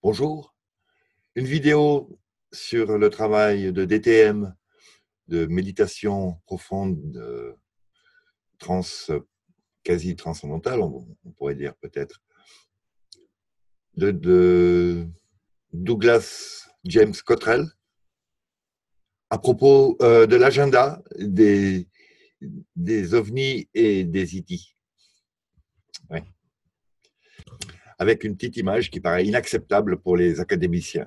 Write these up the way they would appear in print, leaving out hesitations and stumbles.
Bonjour, une vidéo sur le travail de DTM, de méditation profonde, quasi transcendantale, on pourrait dire peut-être, de Douglas James Cottrell, à propos de l'agenda des ovnis et des ET. Ouais. Avec une petite image qui paraît inacceptable pour les académiciens.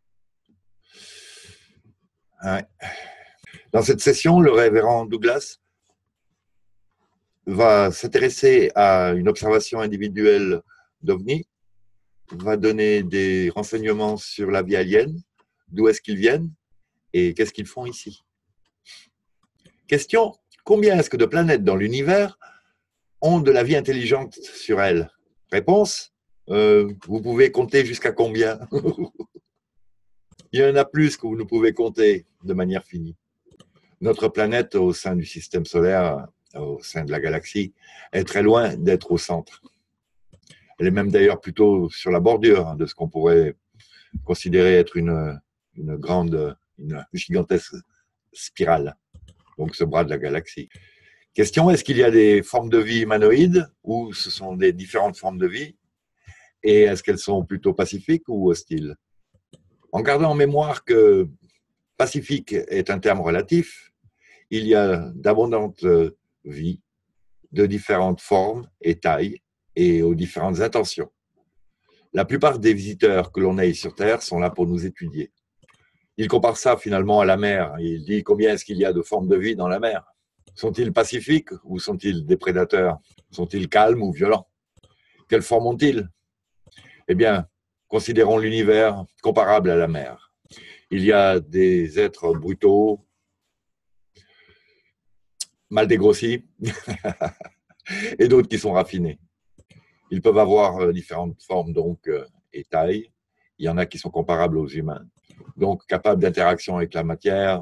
Ouais. Dans cette session, le révérend Douglas va s'intéresser à une observation individuelle d'OVNI, va donner des renseignements sur la vie alien, d'où est-ce qu'ils viennent et qu'est-ce qu'ils font ici. Question, combien est-ce que de planètes dans l'univers ont de la vie intelligente sur elles? Réponse, vous pouvez compter jusqu'à combien? Il y en a plus que vous ne pouvez compter de manière finie. Notre planète au sein du système solaire, au sein de la galaxie, est très loin d'être au centre. Elle est même d'ailleurs plutôt sur la bordure de ce qu'on pourrait considérer être une gigantesque spirale, donc ce bras de la galaxie. Question, est-ce qu'il y a des formes de vie humanoïdes ou ce sont des différentes formes de vie? Et est-ce qu'elles sont plutôt pacifiques ou hostiles? En gardant en mémoire que pacifique est un terme relatif, il y a d'abondantes vies de différentes formes et tailles et aux différentes intentions. La plupart des visiteurs que l'on ait sur Terre sont là pour nous étudier. Il compare ça finalement à la mer. Il dit combien est-ce qu'il y a de formes de vie dans la mer? Sont-ils pacifiques ou sont-ils des prédateurs? Sont-ils calmes ou violents? Quelle forme ont-ils? Eh bien, considérons l'univers comparable à la mer. Il y a des êtres brutaux, mal dégrossis, et d'autres qui sont raffinés. Ils peuvent avoir différentes formes donc et tailles. Il y en a qui sont comparables aux humains, donc capables d'interaction avec la matière,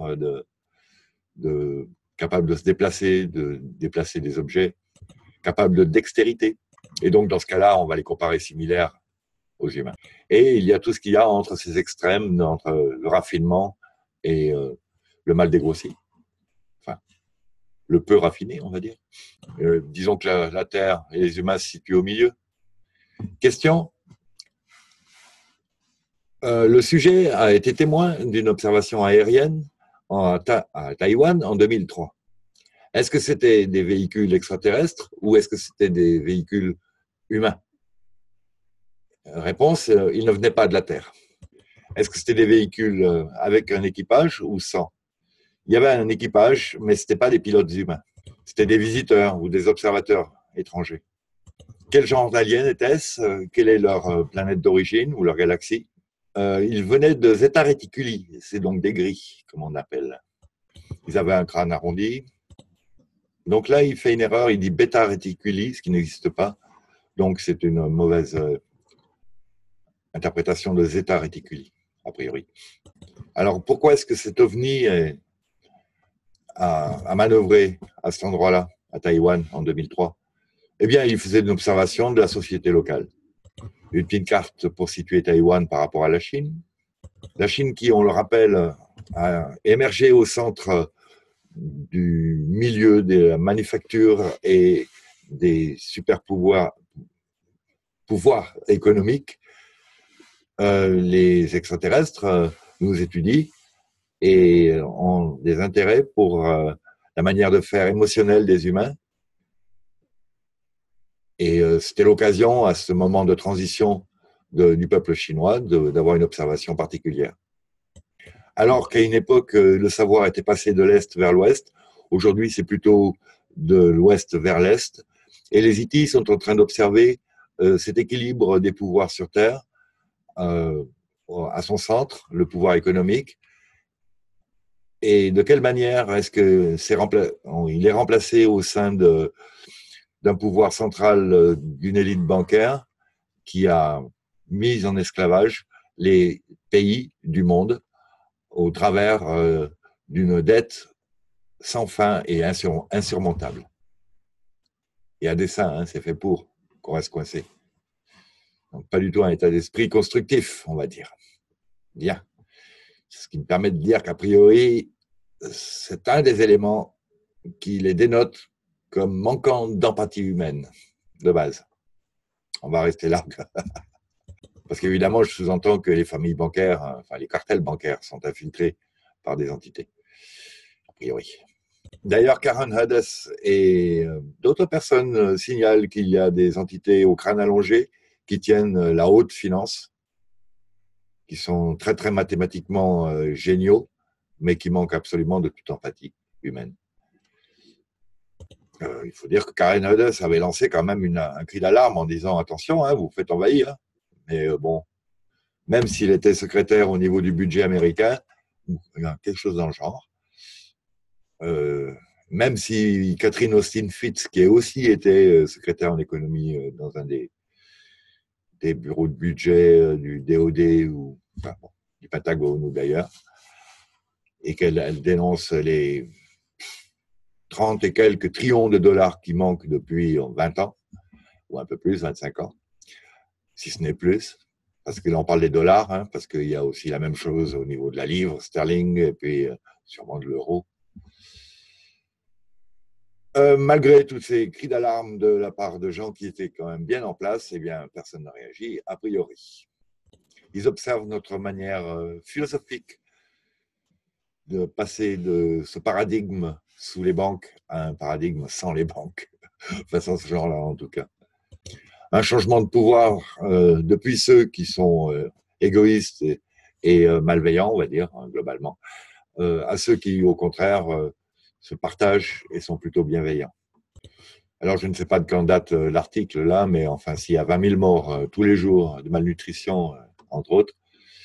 capables de se déplacer, de déplacer des objets, capables de dextérité. Et donc dans ce cas-là, on va les comparer similaires aux humains. Et il y a tout ce qu'il y a entre ces extrêmes, entre le raffinement et le mal dégrossi. Enfin, le peu raffiné, on va dire. Disons que la Terre et les humains se situent au milieu. Question. Le sujet a été témoin d'une observation aérienne à Taïwan en 2003. Est-ce que c'était des véhicules extraterrestres ou est-ce que c'était des véhicules humains? Réponse, ils ne venaient pas de la Terre. Est-ce que c'était des véhicules avec un équipage ou sans? Il y avait un équipage, mais ce n'était pas des pilotes humains. C'était des visiteurs ou des observateurs étrangers. Quel genre d'aliens était-ce? Quelle est leur planète d'origine ou leur galaxie? Ils venaient de Zeta Reticuli, c'est donc des gris, comme on appelle. Ils avaient un crâne arrondi. Donc là, il fait une erreur, il dit Beta Reticuli, ce qui n'existe pas. Donc c'est une mauvaise interprétation de Zeta Reticuli, a priori. Alors pourquoi est-ce que cet ovni a manœuvré à cet endroit-là, à Taïwan, en 2003? Eh bien, il faisait une observation de la société locale. Une petite carte pour situer Taïwan par rapport à la Chine. La Chine qui, on le rappelle, a émergé au centre du milieu de la manufacture et des super pouvoirs économiques. Les extraterrestres nous étudient et ont des intérêts pour la manière de faire émotionnelle des humains. Et c'était l'occasion, à ce moment de transition du peuple chinois, d'avoir une observation particulière. Alors qu'à une époque, le savoir était passé de l'Est vers l'Ouest, aujourd'hui c'est plutôt de l'Ouest vers l'Est. Et les ET sont en train d'observer cet équilibre des pouvoirs sur Terre, à son centre, le pouvoir économique. Et de quelle manière est-ce que il est remplacé au sein d'un pouvoir central d'une élite bancaire qui a mis en esclavage les pays du monde au travers d'une dette sans fin et insurmontable. Et à dessein, hein, c'est fait pour qu'on reste coincé. Donc, pas du tout un état d'esprit constructif, on va dire. Bien. Ce qui me permet de dire qu'a priori, c'est un des éléments qui les dénote comme manquant d'empathie humaine, de base. On va rester là. Parce qu'évidemment, je sous-entends que les familles bancaires, enfin les cartels bancaires sont infiltrés par des entités, a priori. D'ailleurs, Karen Hades et d'autres personnes signalent qu'il y a des entités au crâne allongé qui tiennent la haute finance, qui sont très, très mathématiquement géniaux, mais qui manquent absolument de toute empathie humaine. Il faut dire que Karen Hades avait lancé quand même un cri d'alarme en disant attention, hein, vous vous faites envahir. Mais bon, même s'il était secrétaire au niveau du budget américain, quelque chose dans le genre, même si Catherine Austin Fitts, qui a aussi été secrétaire en économie dans un des bureaux de budget du DOD ou enfin, bon, du Pentagone ou d'ailleurs, et qu'elle dénonce les 30 et quelques trillions de dollars qui manquent depuis 20 ans, ou un peu plus, 25 ans, si ce n'est plus, parce que là on parle des dollars, hein, parce qu'il y a aussi la même chose au niveau de la livre sterling et puis sûrement de l'euro. Malgré tous ces cris d'alarme de la part de gens qui étaient quand même bien en place, eh bien, personne n'a réagi, a priori. Ils observent notre manière philosophique de passer de ce paradigme sous les banques à un paradigme sans les banques, enfin sans ce genre-là en tout cas. Un changement de pouvoir depuis ceux qui sont égoïstes et malveillants, on va dire, hein, globalement, à ceux qui, au contraire, se partagent et sont plutôt bienveillants. Alors, je ne sais pas de quand date l'article là, mais enfin, s'il y a 20 000 morts tous les jours de malnutrition, entre autres,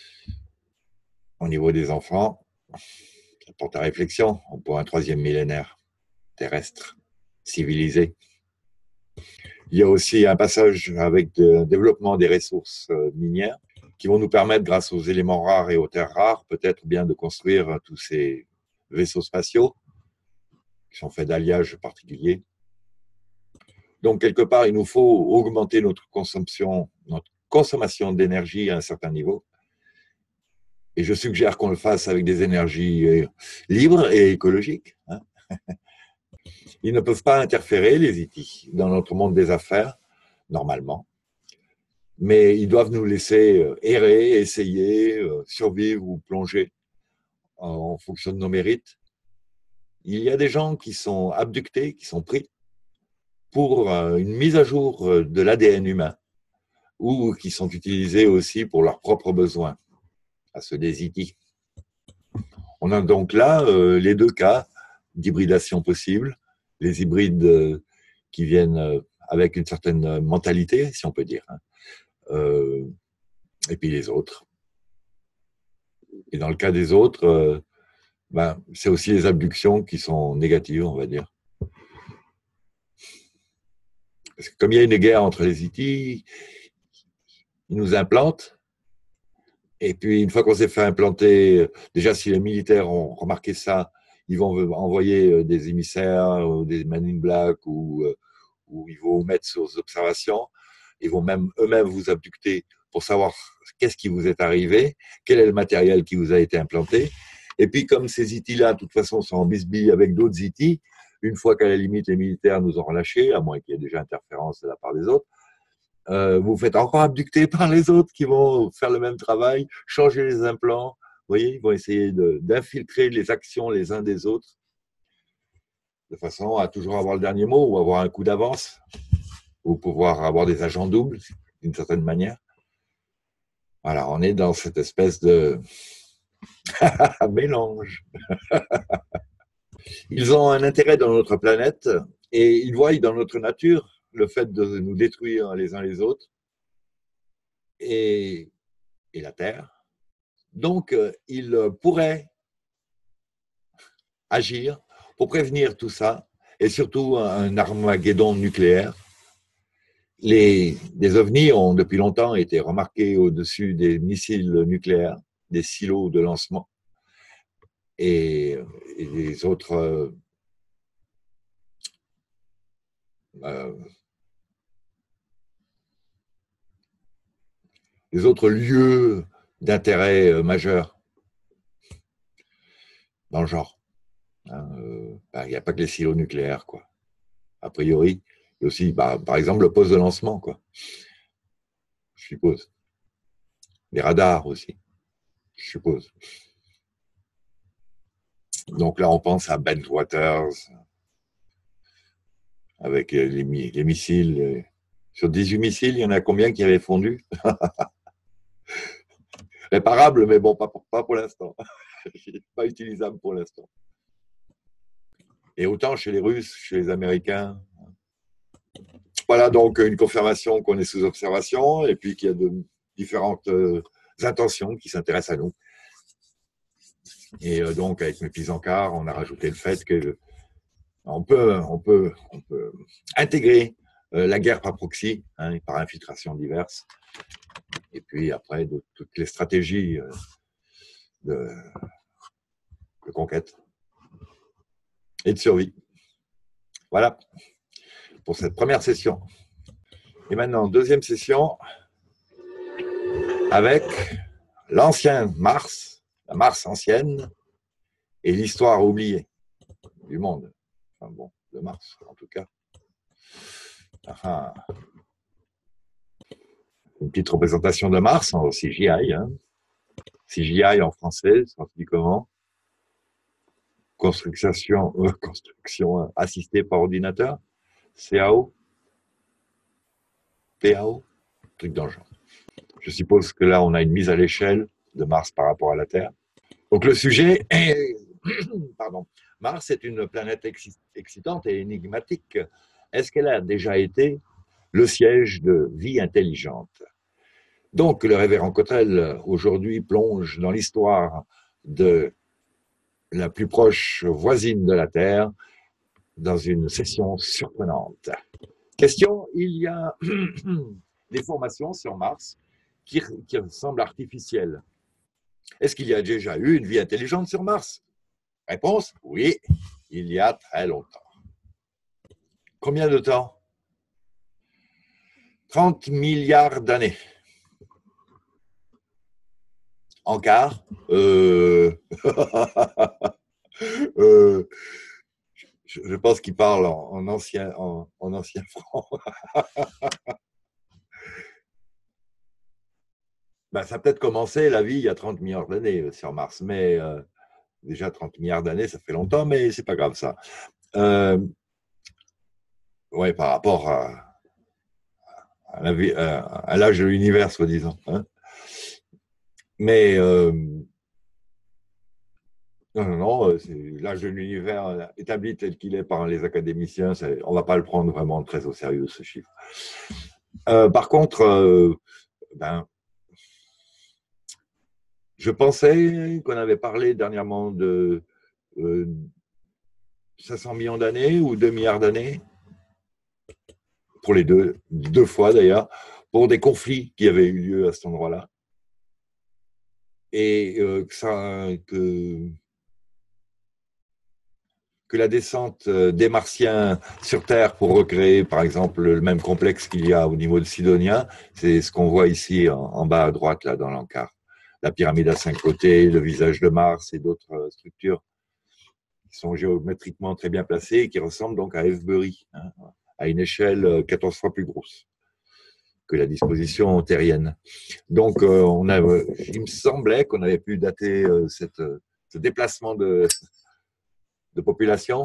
au niveau des enfants, ça porte à réflexion pour un troisième millénaire terrestre, civilisé. Il y a aussi un passage avec le développement des ressources minières qui vont nous permettre, grâce aux éléments rares et aux terres rares, peut-être bien de construire tous ces vaisseaux spatiaux qui sont faits d'alliages particuliers. Donc, quelque part, il nous faut augmenter notre consommation d'énergie à un certain niveau. Et je suggère qu'on le fasse avec des énergies libres et écologiques. Hein. Ils ne peuvent pas interférer, les IT, dans notre monde des affaires, normalement. Mais ils doivent nous laisser errer, essayer, survivre ou plonger en fonction de nos mérites. Il y a des gens qui sont abductés, qui sont pris pour une mise à jour de l'ADN humain ou qui sont utilisés aussi pour leurs propres besoins, à ceux des IT. On a donc là les deux cas d'hybridation possible, les hybrides qui viennent avec une certaine mentalité, si on peut dire, hein, et puis les autres. Et dans le cas des autres, c'est aussi les abductions qui sont négatives, on va dire. Parce que comme il y a une guerre entre les IT, ils nous implantent. Et puis, une fois qu'on s'est fait implanter, déjà, si les militaires ont remarqué ça, ils vont envoyer des émissaires, ou des Men in Black, ou ils vont vous mettre sur observations. Ils vont même eux-mêmes vous abducter pour savoir qu'est-ce qui vous est arrivé, quel est le matériel qui vous a été implanté. Et puis, comme ces IT-là, de toute façon, sont en bisbille avec d'autres IT, une fois qu'à la limite, les militaires nous ont relâchés, à moins qu'il y ait déjà interférence de la part des autres, vous faites encore abducter par les autres qui vont faire le même travail, changer les implants. Vous voyez, ils vont essayer d'infiltrer les actions les uns des autres, de façon à toujours avoir le dernier mot ou avoir un coup d'avance, ou pouvoir avoir des agents doubles, d'une certaine manière. Voilà, on est dans cette espèce de mélange. Ils ont un intérêt dans notre planète et ils voient dans notre nature le fait de nous détruire les uns les autres et la Terre. Donc, ils pourraient agir pour prévenir tout ça et surtout un Armageddon nucléaire. Des ovnis ont depuis longtemps été remarqués au-dessus des missiles nucléaires, des silos de lancement et les autres les autres lieux d'intérêt majeur dans le genre. Hein, il n'y a pas que les silos nucléaires, quoi. A priori, il y a aussi, par exemple, le poste de lancement, quoi. Je suppose. Les radars aussi, je suppose. Donc là, on pense à Bentwaters, avec les missiles. Sur 18 missiles, il y en a combien qui avaient fondu? Réparable, mais bon, pas pour l'instant. Pas utilisable pour l'instant. Et autant chez les Russes, chez les Américains. Voilà donc une confirmation qu'on est sous observation et puis qu'il y a de différentes intentions qui s'intéressent à nous. Et donc, avec mes petits encarts, on a rajouté le fait que on peut intégrer la guerre par proxy, hein, par infiltration diverses, et puis après toutes les stratégies de conquête et de survie. Voilà pour cette première session. Et maintenant, deuxième session avec l'ancien Mars, la Mars ancienne et l'histoire oubliée du monde. Enfin bon, de Mars en tout cas. Enfin, une petite représentation de Mars en CGI. Hein. CGI en français, ça se dit comment? Construction assistée par ordinateur. CAO, PAO, truc dans le genre. Je suppose que là, on a une mise à l'échelle de Mars par rapport à la Terre. Donc le sujet est... Pardon. Mars est une planète excitante et énigmatique. Est-ce qu'elle a déjà été le siège de vie intelligente? Donc le révérend Cottrell, aujourd'hui, plonge dans l'histoire de la plus proche voisine de la Terre dans une session surprenante. Question, il y a des formations sur Mars qui semblent artificielles. Est-ce qu'il y a déjà eu une vie intelligente sur Mars? Réponse, oui, il y a très longtemps. Combien de temps? 30 milliards d'années. En quart je pense qu'il parle en ancien franc. Ben, ça a peut-être commencé la vie il y a 30 milliards d'années sur Mars, mais déjà 30 milliards d'années, ça fait longtemps, mais c'est pas grave ça. Ouais, par rapport à l'âge de l'univers, soi-disant. Hein. Mais non, l'âge de l'univers établi tel qu'il est par les académiciens, on ne va pas le prendre vraiment très au sérieux, ce chiffre. Par contre, je pensais qu'on avait parlé dernièrement de 500 millions d'années ou 2 milliards d'années, pour les deux fois d'ailleurs, pour des conflits qui avaient eu lieu à cet endroit-là. Et que la descente des Martiens sur Terre pour recréer, par exemple, le même complexe qu'il y a au niveau de Sidonia, c'est ce qu'on voit ici en bas à droite, là, dans l'encart. La pyramide à 5 côtés, le visage de Mars et d'autres structures qui sont géométriquement très bien placées et qui ressemblent donc à Avebury, hein, à une échelle 14 fois plus grosse que la disposition terrienne. Donc, il me semblait qu'on avait pu dater ce déplacement de population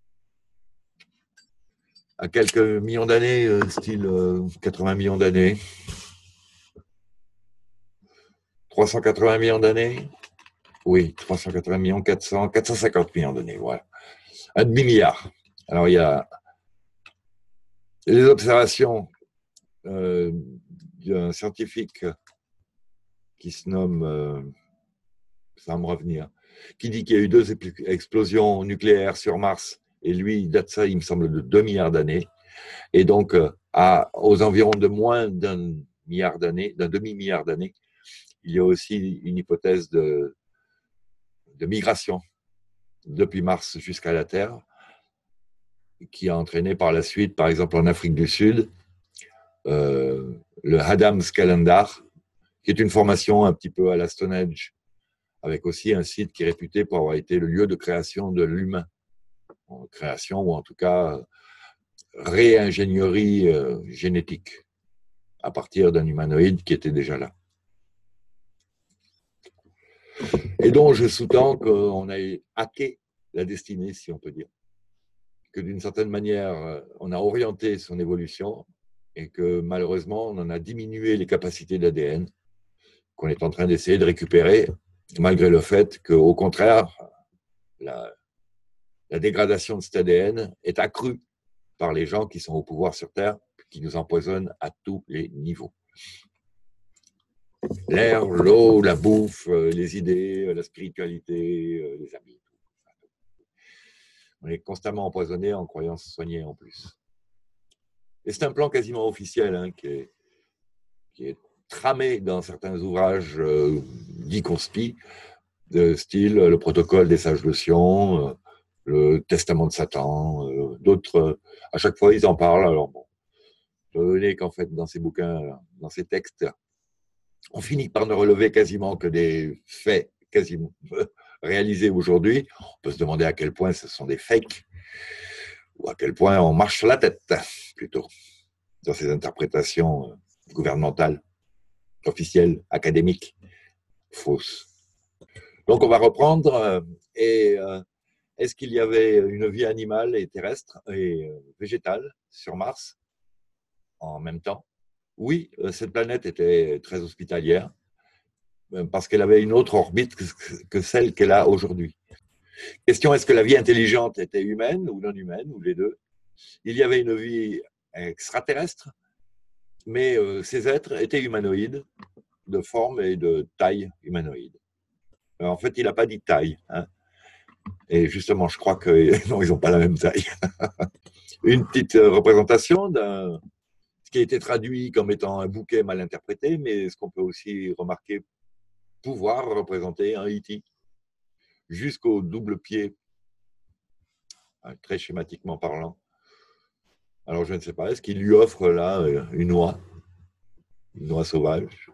à quelques millions d'années, style 80 millions d'années, 380 millions d'années, oui, 380 millions, 450 millions d'années, voilà. Un demi-milliard. Alors, il y a les observations d'un scientifique qui se nomme, ça va me revenir, qui dit qu'il y a eu 2 explosions nucléaires sur Mars, et lui, il date ça, il me semble, de 2 milliards d'années, et donc aux environs de moins d'un milliard d'années, d'un demi-milliard d'années, il y a aussi une hypothèse de migration depuis Mars jusqu'à la Terre, qui a entraîné par la suite, par exemple en Afrique du Sud, le Adams Calendar, qui est une formation un petit peu à la Stonehenge, avec aussi un site qui est réputé pour avoir été le lieu de création de l'humain. Création ou en tout cas réingénierie génétique à partir d'un humanoïde qui était déjà là. Et donc je sous-tends qu'on a hacké la destinée, si on peut dire. Que d'une certaine manière, on a orienté son évolution et que malheureusement, on en a diminué les capacités d'ADN qu'on est en train d'essayer de récupérer, malgré le fait qu'au contraire, la dégradation de cet ADN est accrue par les gens qui sont au pouvoir sur Terre, qui nous empoisonnent à tous les niveaux. L'air, l'eau, la bouffe, les idées, la spiritualité, les amis. On est constamment empoisonné en croyant se soigner en plus. Et c'est un plan quasiment officiel hein, qui est tramé dans certains ouvrages dits conspi, de style le protocole des sages de Sion, le testament de Satan, d'autres. À chaque fois, ils en parlent. Alors bon, je veux qu'en fait, dans ces bouquins, dans ces textes, on finit par ne relever quasiment que des faits quasiment réalisés aujourd'hui. On peut se demander à quel point ce sont des fakes ou à quel point on marche sur la tête, plutôt, dans ces interprétations gouvernementales, officielles, académiques, fausses. Donc on va reprendre. Est-ce qu'il y avait une vie animale et terrestre et végétale sur Mars en même temps? Oui, cette planète était très hospitalière parce qu'elle avait une autre orbite que celle qu'elle a aujourd'hui. Question, est-ce que la vie intelligente était humaine ou non humaine, ou les deux? Il y avait une vie extraterrestre, mais ces êtres étaient humanoïdes, de forme et de taille humanoïde. En fait, il n'a pas dit taille. Hein. Et justement, je crois que non, ils n'ont pas la même taille. Une petite représentation d'un ce qui a été traduit comme étant un bouquet mal interprété, mais ce qu'on peut aussi remarquer pouvoir représenter un E.T. jusqu'au double pied, très schématiquement parlant. Alors je ne sais pas, est-ce qu'il lui offre là une noix sauvage?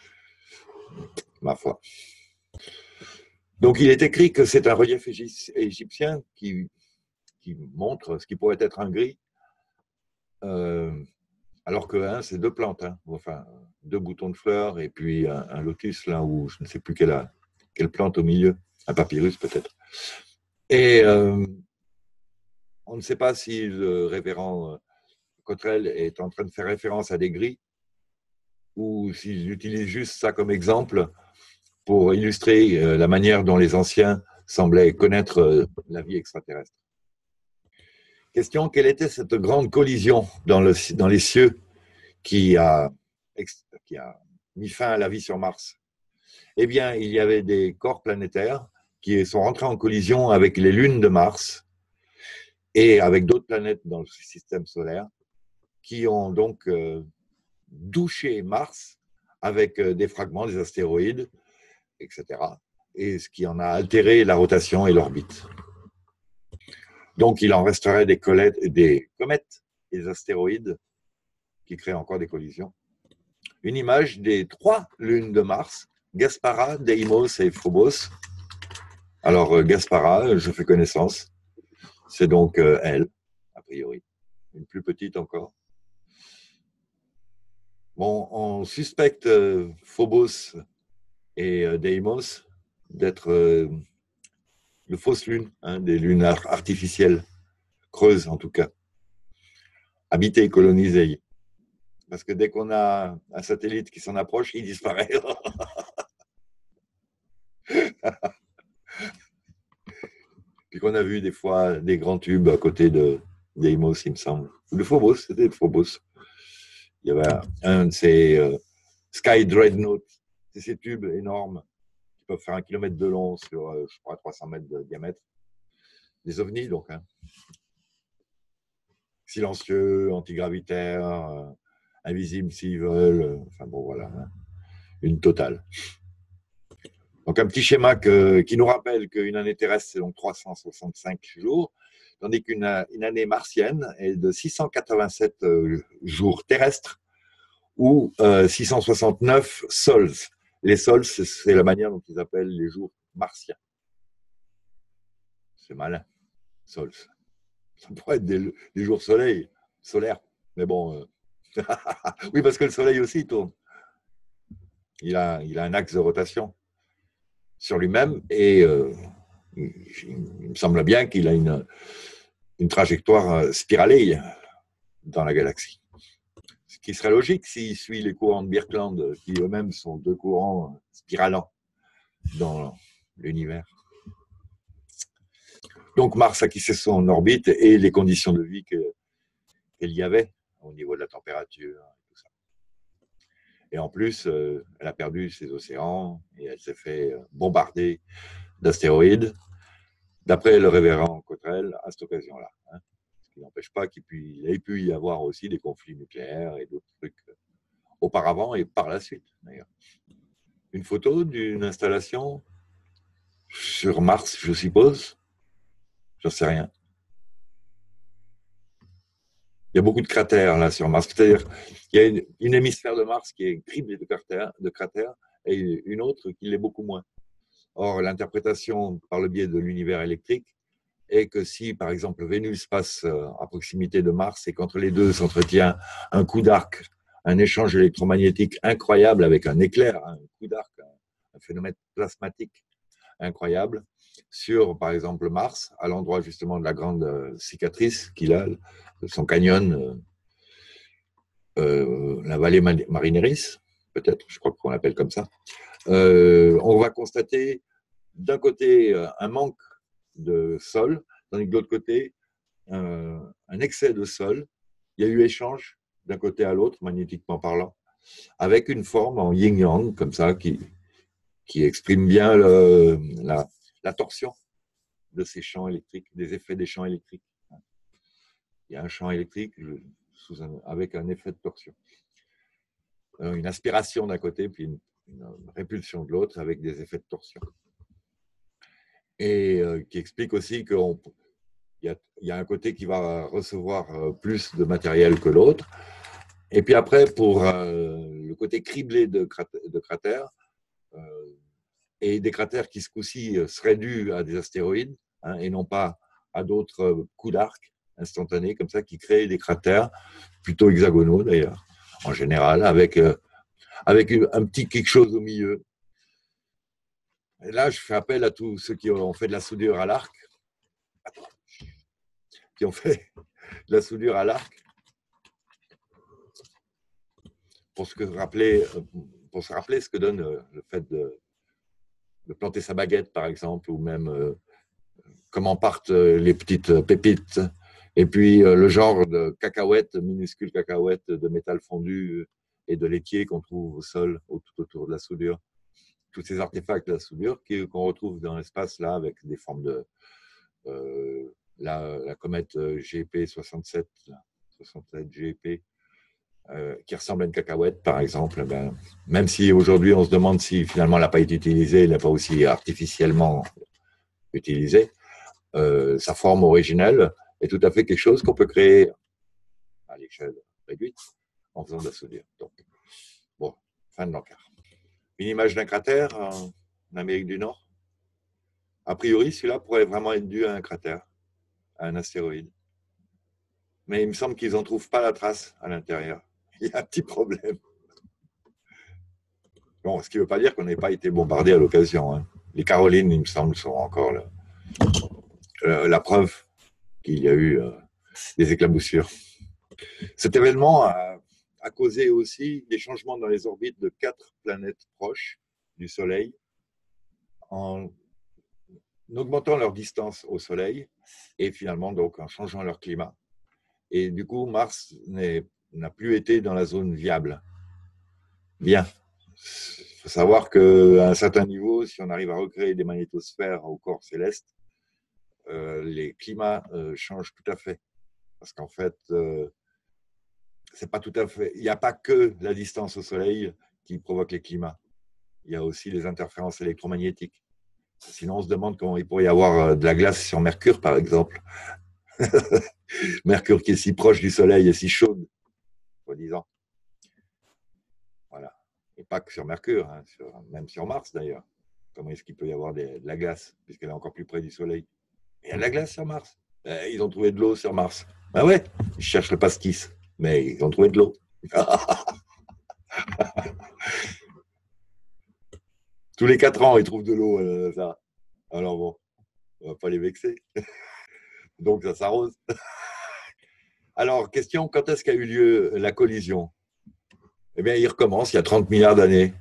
Ma foi. Donc il est écrit que c'est un relief égyptien qui montre ce qui pourrait être un gris, alors que c'est deux plantes, hein, enfin deux boutons de fleurs et puis un lotus là où je ne sais plus quelle plante au milieu, un papyrus peut-être. Et on ne sait pas si le révérend Cottrell est en train de faire référence à des gris ou s'il utilise juste ça comme exemple pour illustrer la manière dont les anciens semblaient connaître la vie extraterrestre. Question, quelle était cette grande collision dans les cieux qui a mis fin à la vie sur Mars? Eh bien, il y avait des corps planétaires qui sont rentrés en collision avec les lunes de Mars et avec d'autres planètes dans le système solaire qui ont donc douché Mars avec des fragments, des astéroïdes, etc. Et ce qui en a altéré la rotation et l'orbite. Donc, il en resterait des comètes et des astéroïdes qui créent encore des collisions. Une image des 3 lunes de Mars, Gaspara, Deimos et Phobos. Alors, Gaspara, je fais connaissance. C'est donc elle, a priori. Une plus petite encore. Bon, on suspecte Phobos et Deimos d'être de fausses lunes, hein, des lunes artificielles, creuses en tout cas, habitées et colonisées. Parce que dès qu'on a un satellite qui s'en approche, il disparaît. Puis qu'on a vu des fois des grands tubes à côté de Deimos, il me semble. Ou de Phobos, c'était de Phobos. Il y avait un de ces Sky Dreadnought, c'est ces tubes énormes qui peuvent faire 1 kilomètre de long sur, je crois, 300 mètres de diamètre. Des ovnis, donc. Hein. Silencieux, antigravitaires, invisibles s'ils veulent. Enfin bon, voilà. Hein. Une totale. Donc un petit schéma qui nous rappelle qu'une année terrestre, c'est donc 365 jours, tandis qu'une année martienne est de 687 jours terrestres, ou 669 sols. Les sols, c'est la manière dont ils appellent les jours martiens. C'est malin, sols. Ça pourrait être des jours solaires. Mais bon, oui, parce que le soleil aussi tourne. Il a un axe de rotation sur lui-même et il me semble bien qu'il a une trajectoire spiralée dans la galaxie. Ce qui serait logique s'il suit les courants de Birkeland, qui eux-mêmes sont deux courants spiralants dans l'univers. Donc Mars a quitté son orbite et les conditions de vie qu'il y avait au niveau de la température et tout ça. Et en plus, elle a perdu ses océans et elle s'est fait bombarder d'astéroïdes, d'après le révérend Cottrell, à cette occasion-là. Hein. Ce qui n'empêche pas qu'il ait pu y avoir aussi des conflits nucléaires et d'autres trucs auparavant et par la suite, d'ailleurs. Une photo d'une installation sur Mars, je suppose. J'en sais rien. Il y a beaucoup de cratères là sur Mars. C'est-à-dire qu'il y a une hémisphère de Mars qui est criblée de cratères et une autre qui l'est beaucoup moins. Or, l'interprétation par le biais de l'univers électrique est que si, par exemple, Vénus passe à proximité de Mars et qu'entre les deux s'entretient un coup d'arc, un échange électromagnétique incroyable avec un éclair, un coup d'arc, un phénomène plasmatique incroyable, sur, par exemple, Mars, à l'endroit justement de la grande cicatrice qu'il a, son canyon, la vallée Marineris, peut-être, je crois qu'on l'appelle comme ça, on va constater d'un côté un manque de sol, tandis que de l'autre côté, un excès de sol. Il y a eu échange d'un côté à l'autre, magnétiquement parlant, avec une forme en yin-yang, comme ça, qui exprime bien la torsion de ces champs électriques, des effets des champs électriques. Il y a un champ électrique avec un effet de torsion. Une aspiration d'un côté, puis une répulsion de l'autre avec des effets de torsion. Et qui explique aussi qu'il y a un côté qui va recevoir plus de matériel que l'autre. Et puis après, pour le côté criblé de cratères, et des cratères qui, ce coup-ci, seraient dus à des astéroïdes, hein, et non pas à d'autres coups d'arc instantanés, comme ça, qui créent des cratères, plutôt hexagonaux d'ailleurs, en général, avec un petit quelque chose au milieu. Et là, je fais appel à tous ceux qui ont fait de la soudure à l'arc, pour se rappeler ce que donne le fait de planter sa baguette, par exemple, ou même comment partent les petites pépites, et puis le genre de cacahuètes, minuscules cacahuètes de métal fondu et de laitier qu'on trouve au sol, tout autour de la soudure. Tous ces artefacts de la soudure qu'on retrouve dans l'espace, là, avec des formes de la comète GP 67 GP, qui ressemble à une cacahuète, par exemple, même si aujourd'hui on se demande si finalement elle n'a pas été utilisée, elle n'est pas aussi artificiellement utilisée, sa forme originelle est tout à fait quelque chose qu'on peut créer à l'échelle réduite en faisant de la soudure. Donc, bon, fin de l'encart. Une image d'un cratère en Amérique du Nord. A priori, celui-là pourrait vraiment être dû à un cratère, à un astéroïde. Mais il me semble qu'ils n'en trouvent pas la trace à l'intérieur. Il y a un petit problème. Bon, ce qui ne veut pas dire qu'on n'ait pas été bombardé à l'occasion. Hein. Les Carolines, il me semble, sont encore la preuve qu'il y a eu des éclaboussures. Cet événement a causé aussi des changements dans les orbites de 4 planètes proches du Soleil, en augmentant leur distance au Soleil et finalement donc en changeant leur climat. Et du coup, Mars n'a plus été dans la zone viable. Bien. Il faut savoir qu'à un certain niveau, si on arrive à recréer des magnétosphères au corps céleste, les climats changent tout à fait. Parce qu'en fait, c'est pas tout à fait. Il n'y a pas que la distance au Soleil qui provoque les climats. Il y a aussi les interférences électromagnétiques. Sinon, on se demande comment il pourrait y avoir de la glace sur Mercure, par exemple. Mercure qui est si proche du Soleil et si chaude, soi-disant. Et pas que sur Mercure, hein, même sur Mars d'ailleurs. Comment est-ce qu'il peut y avoir de la glace, puisqu'elle est encore plus près du Soleil? Il y a de la glace sur Mars. Ils ont trouvé de l'eau sur Mars. Ben ouais, ils cherchent le pastis, mais ils ont trouvé de l'eau. Tous les 4 ans, ils trouvent de l'eau. Ça. Alors bon, on va pas les vexer. Donc ça s'arrose. Alors, question, quand est-ce qu'a eu lieu la collision? Eh bien, il recommence il y a 30 milliards d'années.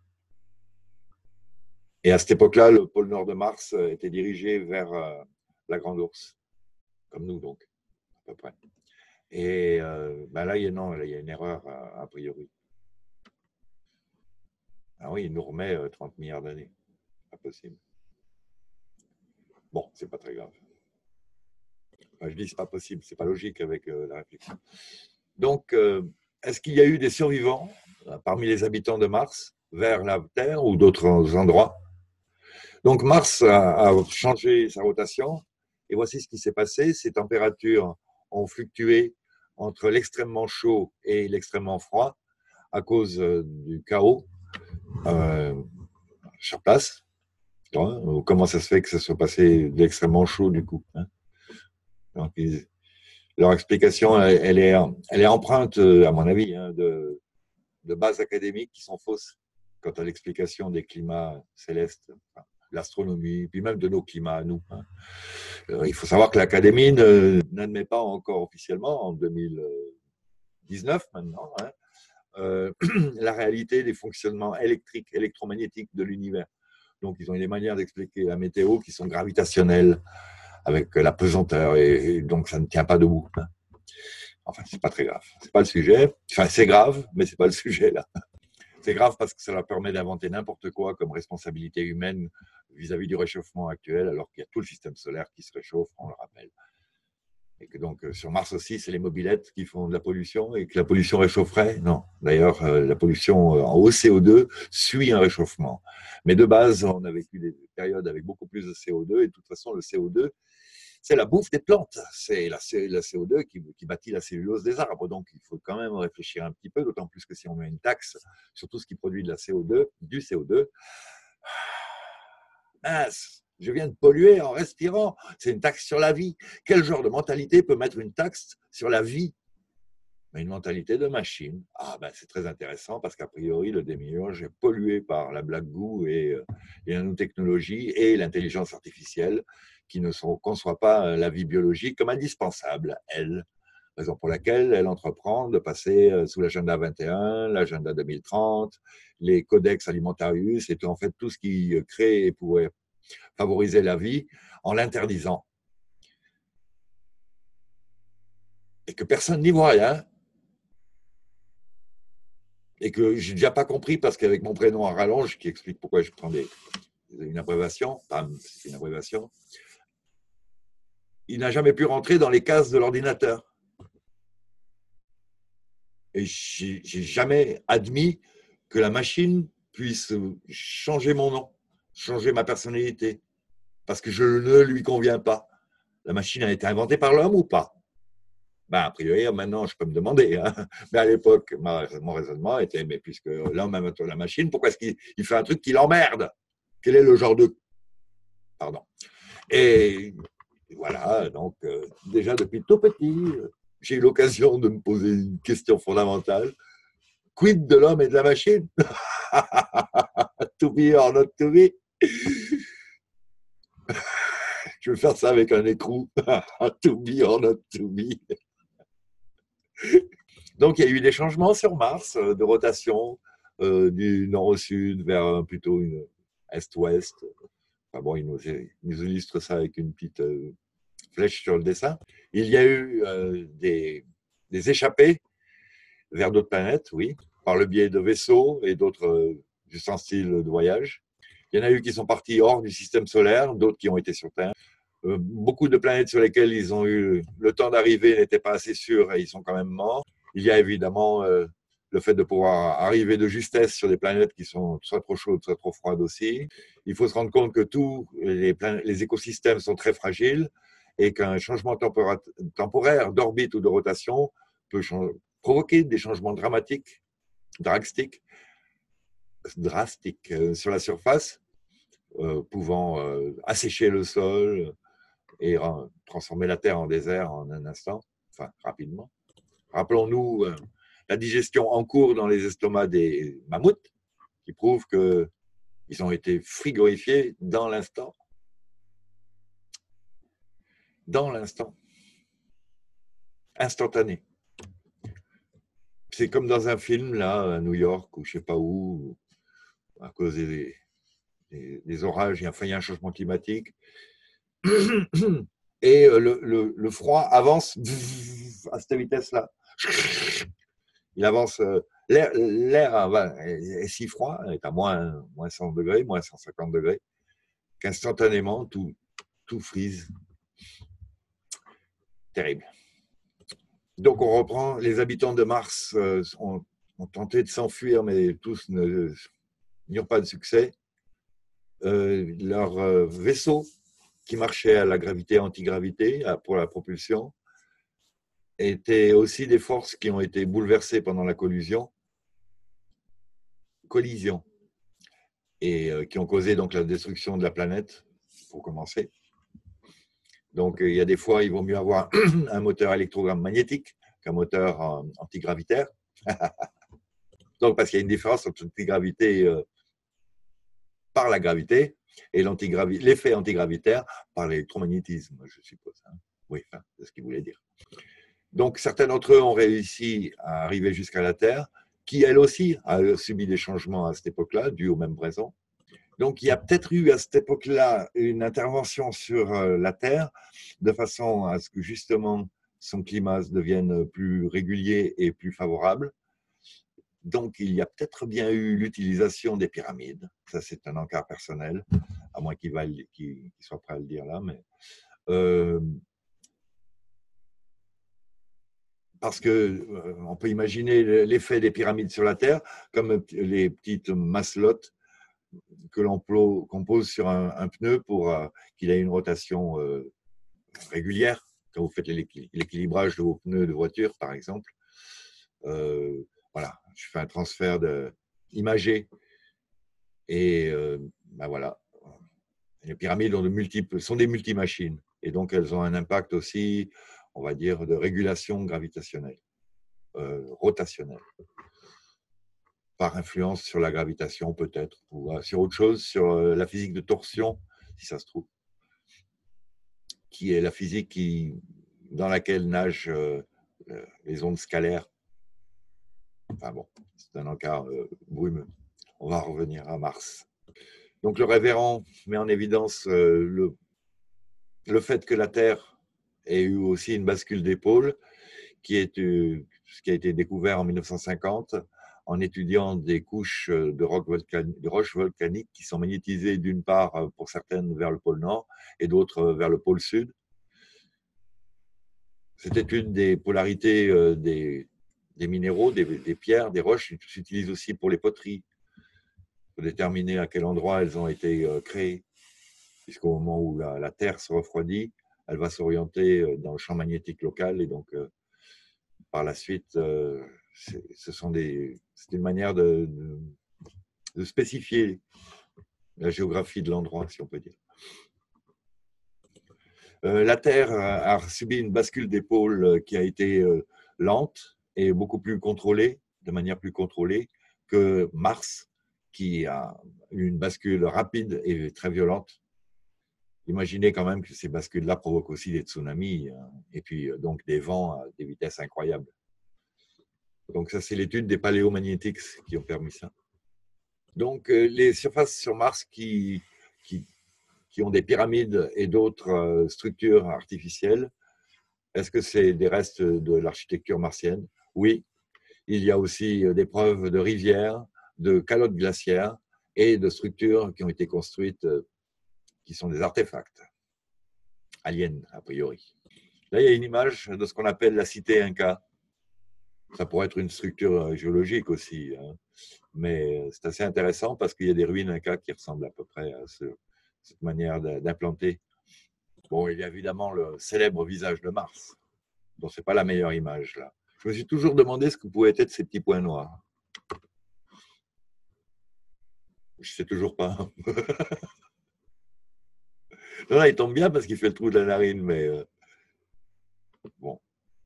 Et à cette époque-là, le pôle nord de Mars était dirigé vers la Grande Ourse, comme nous donc, à peu près. Et ben là, il y a une erreur a priori. Ah oui, il nous remet 30 milliards d'années. Pas possible. Bon, c'est pas très grave. Enfin, je dis c'est pas possible, c'est pas logique avec la réflexion. Donc, est-ce qu'il y a eu des survivants parmi les habitants de Mars vers la Terre ou d'autres endroits? Donc Mars a changé sa rotation et voici ce qui s'est passé. Ces températures ont fluctué entre l'extrêmement chaud et l'extrêmement froid à cause du chaos sur place. Comment ça se fait que ça soit passé de l'extrêmement chaud du coup, hein? Donc, leur explication, elle est empreinte, à mon avis, hein, de bases académiques qui sont fausses quant à l'explication des climats célestes, enfin, l'astronomie, puis même de nos climats à nous, hein. Il faut savoir que l'Académie n'admet pas encore officiellement, en 2019 maintenant, hein, la réalité des fonctionnements électriques, électromagnétiques de l'univers. Donc, ils ont des manières d'expliquer la météo qui sont gravitationnelles, avec la pesanteur, et donc ça ne tient pas debout, hein. Enfin, c'est pas très grave. C'est pas le sujet. Enfin, c'est grave, mais c'est pas le sujet, là. C'est grave parce que ça leur permet d'inventer n'importe quoi comme responsabilité humaine vis-à-vis du réchauffement actuel, alors qu'il y a tout le système solaire qui se réchauffe, on le rappelle. Et que donc, sur Mars aussi, c'est les mobylettes qui font de la pollution et que la pollution réchaufferait. Non. D'ailleurs, la pollution en haut CO2 suit un réchauffement. Mais de base, on a vécu des périodes avec beaucoup plus de CO2 et de toute façon, le CO2, c'est la bouffe des plantes. C'est la CO2 qui bâtit la cellulose des arbres. Donc, il faut quand même réfléchir un petit peu, d'autant plus que si on met une taxe sur tout ce qui produit de la CO2, du CO2, mince, je viens de polluer en respirant. C'est une taxe sur la vie. Quel genre de mentalité peut mettre une taxe sur la vie? Une mentalité de machine. Ah ben c'est très intéressant parce qu'a priori le démiurge est pollué par la black goo et les nanotechnologies et l'intelligence artificielle qui ne conçoit pas la vie biologique comme indispensable, elle. Raison pour laquelle elle entreprend de passer sous l'agenda 21, l'agenda 2030, les codex alimentarius et tout, en fait tout ce qui crée et pourrait favoriser la vie en l'interdisant. Et que personne n'y voit rien. Et que j'ai déjà pas compris parce qu'avec mon prénom en rallonge, qui explique pourquoi je prends une abréviation, c'est une abréviation, il n'a jamais pu rentrer dans les cases de l'ordinateur. Et j'ai jamais admis que la machine puisse changer mon nom, changer ma personnalité, parce que je ne lui conviens pas. La machine a été inventée par l'homme ou pas? Ben, a priori, maintenant, je peux me demander, hein. Mais à l'époque, mon raisonnement était, mais puisque l'homme invente la machine, pourquoi est-ce qu'il fait un truc qui l'emmerde? Quel est le genre de... Pardon. Et voilà, donc déjà depuis tout petit, j'ai eu l'occasion de me poser une question fondamentale. Quid de l'homme et de la machine? To be or not to be? Je vais faire ça avec un écrou. To be or not to be? Donc, il y a eu des changements sur Mars de rotation du nord au sud vers plutôt une est-ouest. Enfin bon, il nous illustre ça avec une petite flèche sur le dessin. Il y a eu des échappées vers d'autres planètes, oui, par le biais de vaisseaux et d'autres ustensiles de voyage. Il y en a eu qui sont partis hors du système solaire, d'autres qui ont été sur Terre. Beaucoup de planètes sur lesquelles ils ont eu le temps d'arriver n'étaient pas assez sûrs et ils sont quand même morts. Il y a évidemment le fait de pouvoir arriver de justesse sur des planètes qui sont soit trop chaudes, soit trop froides aussi. Il faut se rendre compte que tous les écosystèmes sont très fragiles et qu'un changement temporaire d'orbite ou de rotation peut provoquer des changements dramatiques, drastiques, drastique. Sur la surface, pouvant assécher le sol et transformer la terre en désert en un instant, enfin rapidement. Rappelons-nous la digestion en cours dans les estomacs des mammouths, qui prouve qu'ils ont été frigorifiés dans l'instant. Dans l'instant. Instantané. C'est comme dans un film, là, à New York, ou je ne sais pas où, à cause des orages, il y a un changement climatique. Et le froid avance à cette vitesse-là. Il avance. L'air est si froid, est à moins 100 degrés, moins 150 degrés, qu'instantanément, tout frise. Terrible. Donc, on reprend. Les habitants de Mars ont tenté de s'enfuir, mais tous n'eurent pas de succès. Leur vaisseau, qui marchait à la gravité antigravité pour la propulsion, étaient aussi des forces qui ont été bouleversées pendant la collision, et qui ont causé donc la destruction de la planète, pour commencer. Donc, il y a des fois, il vaut mieux avoir un moteur électromagnétique qu'un moteur antigravitaire. Donc, parce qu'il y a une différence entre l'antigravité par la gravité et l'effet antigravitaire par l'électromagnétisme, je suppose. Oui, enfin, c'est ce qu'il voulait dire. Donc, certains d'entre eux ont réussi à arriver jusqu'à la Terre, qui, elle aussi, a subi des changements à cette époque-là, dus aux mêmes raisons. Donc, il y a peut-être eu à cette époque-là une intervention sur la Terre, de façon à ce que, justement, son climat devienne plus régulier et plus favorable. Donc, il y a peut-être bien eu l'utilisation des pyramides. Ça, c'est un encart personnel, à moins qu'il soit prêt à le dire là. Mais, parce qu'on peut imaginer l'effet des pyramides sur la Terre comme les petites maslottes que l'on pose sur un pneu pour qu'il ait une rotation régulière. Quand vous faites l'équilibrage de vos pneus de voiture, par exemple, voilà, je fais un transfert imagé et ben voilà. Les pyramides sont des multimachines et donc elles ont un impact aussi, on va dire, de régulation gravitationnelle, rotationnelle, par influence sur la gravitation peut-être, ou sur autre chose, sur la physique de torsion, si ça se trouve, qui est la physique dans laquelle nagent les ondes scalaires. Enfin bon, c'est un encart brumeux. On va revenir à Mars. Donc le révérend met en évidence le fait que la Terre ait eu aussi une bascule d'épaule, ce qui a été découvert en 1950 en étudiant des couches de roches volcaniques qui sont magnétisées d'une part pour certaines vers le pôle Nord et d'autres vers le pôle Sud. Cette étude des polarités des minéraux, des pierres, des roches s'utilise aussi pour les poteries, pour déterminer à quel endroit elles ont été créées, puisqu'au moment où la Terre se refroidit, elle va s'orienter dans le champ magnétique local et donc par la suite, c'est une manière de spécifier la géographie de l'endroit, si on peut dire. La Terre a subi une bascule d'épaule qui a été lente et beaucoup plus contrôlée, de manière plus contrôlée que Mars, qui a eu une bascule rapide et très violente. Imaginez quand même que ces bascules-là provoquent aussi des tsunamis et puis donc des vents à des vitesses incroyables. Donc ça, c'est l'étude des paléomagnétiques qui ont permis ça. Donc les surfaces sur Mars qui ont des pyramides et d'autres structures artificielles, est-ce que c'est des restes de l'architecture martienne? Oui. Il y a aussi des preuves de rivières, de calottes glaciaires et de structures qui ont été construites qui sont des artefacts aliens, a priori. Là, il y a une image de ce qu'on appelle la cité Inca. Ça pourrait être une structure géologique aussi, hein. Mais c'est assez intéressant parce qu'il y a des ruines Inca qui ressemblent à peu près à cette manière d'implanter. Bon, il y a évidemment le célèbre visage de Mars. Bon, ce n'est pas la meilleure image, là. Je me suis toujours demandé ce que pouvaient être ces petits points noirs. Je sais toujours pas. Non, là, il tombe bien parce qu'il fait le trou de la narine, mais bon.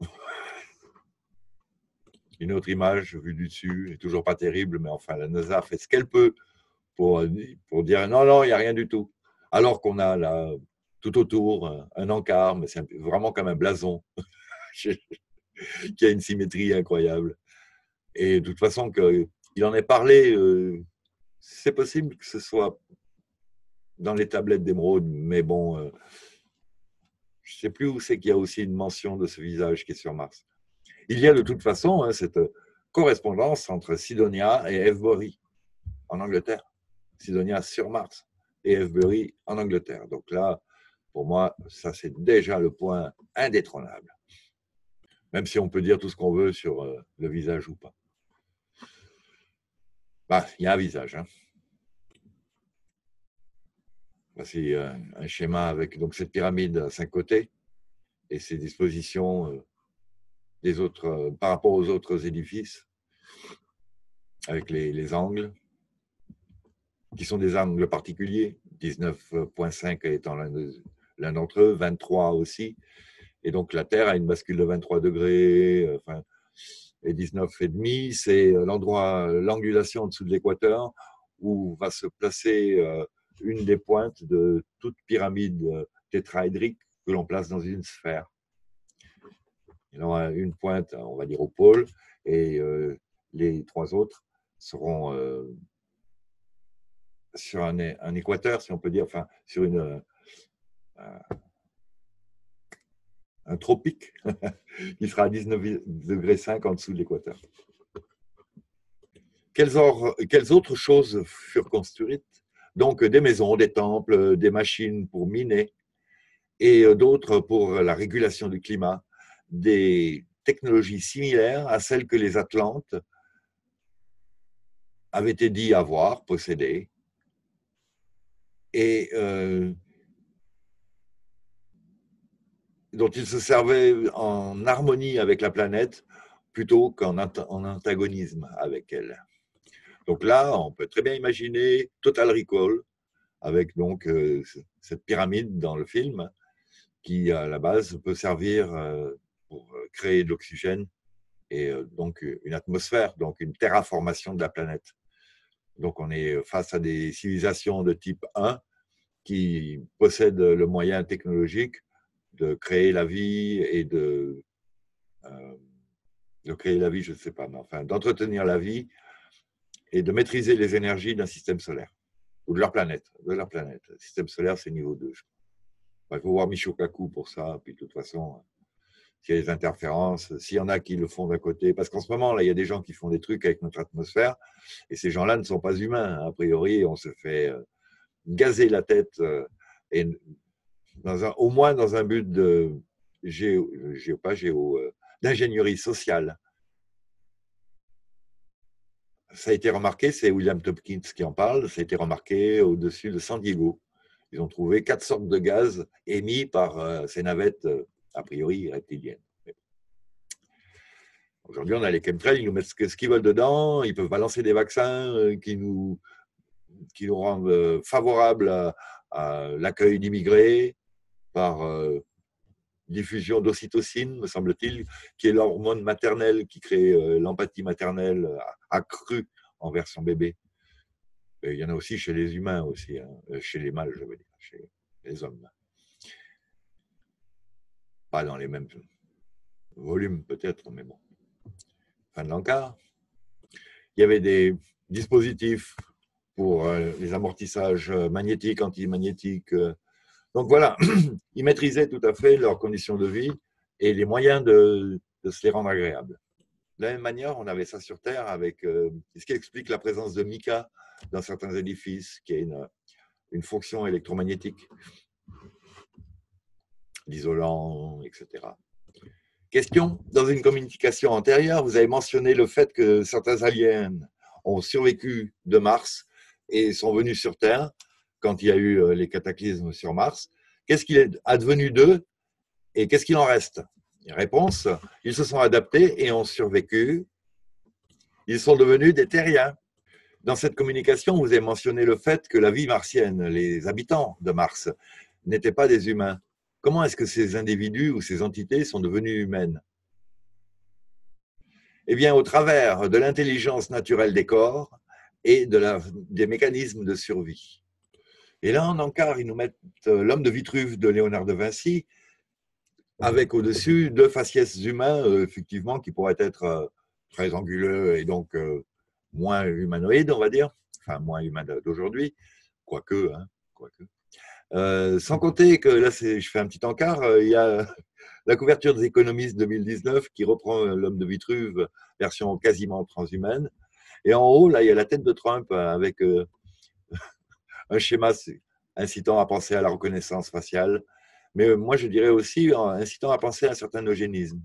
Une autre image vue du dessus, est toujours pas terrible, mais enfin, la NASA fait ce qu'elle peut pour dire non, non, il n'y a rien du tout. Alors qu'on a là, tout autour, un encart, mais c'est vraiment comme un blason qui a une symétrie incroyable. Et de toute façon, il en est parlé, c'est possible que ce soit dans les tablettes d'émeraude, mais bon, je ne sais plus où c'est qu'il y a aussi une mention de ce visage qui est sur Mars. Il y a de toute façon cette correspondance entre Sidonia et Avebury en Angleterre. Sidonia sur Mars et Avebury en Angleterre. Donc là, pour moi, ça c'est déjà le point indétrônable. Même si on peut dire tout ce qu'on veut sur le visage ou pas. Bah, il y a un visage. Hein. Voici un schéma avec donc, cette pyramide à 5 côtés et ses dispositions des autres, par rapport aux autres édifices, avec les angles, qui sont des angles particuliers, 19,5 étant l'un d'entre eux, 23 aussi. Et donc la Terre a une bascule de 23 degrés, et 19,5, c'est l'endroit, l'angulation en dessous de l'équateur, où va se placer une des pointes de toute pyramide tétraédrique que l'on place dans une sphère. Il y en a une pointe, on va dire, au pôle, et les trois autres seront sur un équateur, si on peut dire, enfin, sur un tropique qui sera à 19,5 degrés en dessous de l'équateur. Quelles autres choses furent construites? Donc, des maisons, des temples, des machines pour miner et d'autres pour la régulation du climat, des technologies similaires à celles que les Atlantes avaient été dit avoir, posséder, et dont ils se servaient en harmonie avec la planète plutôt qu'en antagonisme avec elle. Donc là, on peut très bien imaginer Total Recall, avec donc cette pyramide dans le film, qui à la base peut servir pour créer de l'oxygène et donc une atmosphère, donc une terraformation de la planète. Donc on est face à des civilisations de type 1 qui possèdent le moyen technologique de créer la vie et de créer la vie, je ne sais pas, mais enfin d'entretenir la vie et de maîtriser les énergies d'un système solaire ou de leur planète. Le système solaire, c'est niveau 2. Il faut voir Michio Kaku pour ça. Puis de toute façon, s'il y a des interférences, s'il y en a qui le font d'un côté, parce qu'en ce moment, là, il y a des gens qui font des trucs avec notre atmosphère, et ces gens-là ne sont pas humains. A priori, on se fait gazer la tête, et au moins dans un but de d'ingénierie sociale. Ça a été remarqué, c'est William Tompkins qui en parle, ça a été remarqué au-dessus de San Diego. Ils ont trouvé 4 sortes de gaz émis par ces navettes, a priori reptiliennes. Aujourd'hui, on a les chemtrails, ils nous mettent ce qu'ils veulent dedans, ils peuvent balancer des vaccins qui nous rendent favorables à l'accueil d'immigrés par diffusion d'ocytocine, me semble-t-il, qui est l'hormone maternelle qui crée l'empathie maternelle accrue envers son bébé. Et il y en a aussi chez les humains, aussi, hein, chez les mâles, je veux dire, chez les hommes. Pas dans les mêmes volumes peut-être, mais bon. Fin de l'encart. Il y avait des dispositifs pour les amortissages magnétiques, antimagnétiques. Donc voilà, ils maîtrisaient tout à fait leurs conditions de vie et les moyens de se les rendre agréables. De la même manière, on avait ça sur Terre avec ce qui explique la présence de mica dans certains édifices, qui a une fonction électromagnétique, d'isolant, etc. Question, dans une communication antérieure, vous avez mentionné le fait que certains aliens ont survécu de Mars et sont venus sur Terre quand il y a eu les cataclysmes sur Mars. Qu'est-ce qu'il est advenu d'eux et qu'est-ce qu'il en reste? Réponse, ils se sont adaptés et ont survécu. Ils sont devenus des terriens. Dans cette communication, vous avez mentionné le fait que la vie martienne, les habitants de Mars, n'étaient pas des humains. Comment est-ce que ces individus ou ces entités sont devenues humaines? Eh bien, au travers de l'intelligence naturelle des corps et des mécanismes de survie. Et là, en encart, ils nous mettent l'homme de Vitruve de Léonard de Vinci, avec au-dessus deux faciès humains, effectivement, qui pourraient être très anguleux et donc moins humanoïdes, on va dire, enfin moins humains d'aujourd'hui, quoique, hein, quoique. Sans compter que là, je fais un petit encart, il y a la couverture des économistes 2019 qui reprend l'homme de Vitruve, version quasiment transhumaine. Et en haut, là, il y a la tête de Trump avec un schéma incitant à penser à la reconnaissance faciale. Mais moi, je dirais aussi incitant à penser à un certain eugénisme.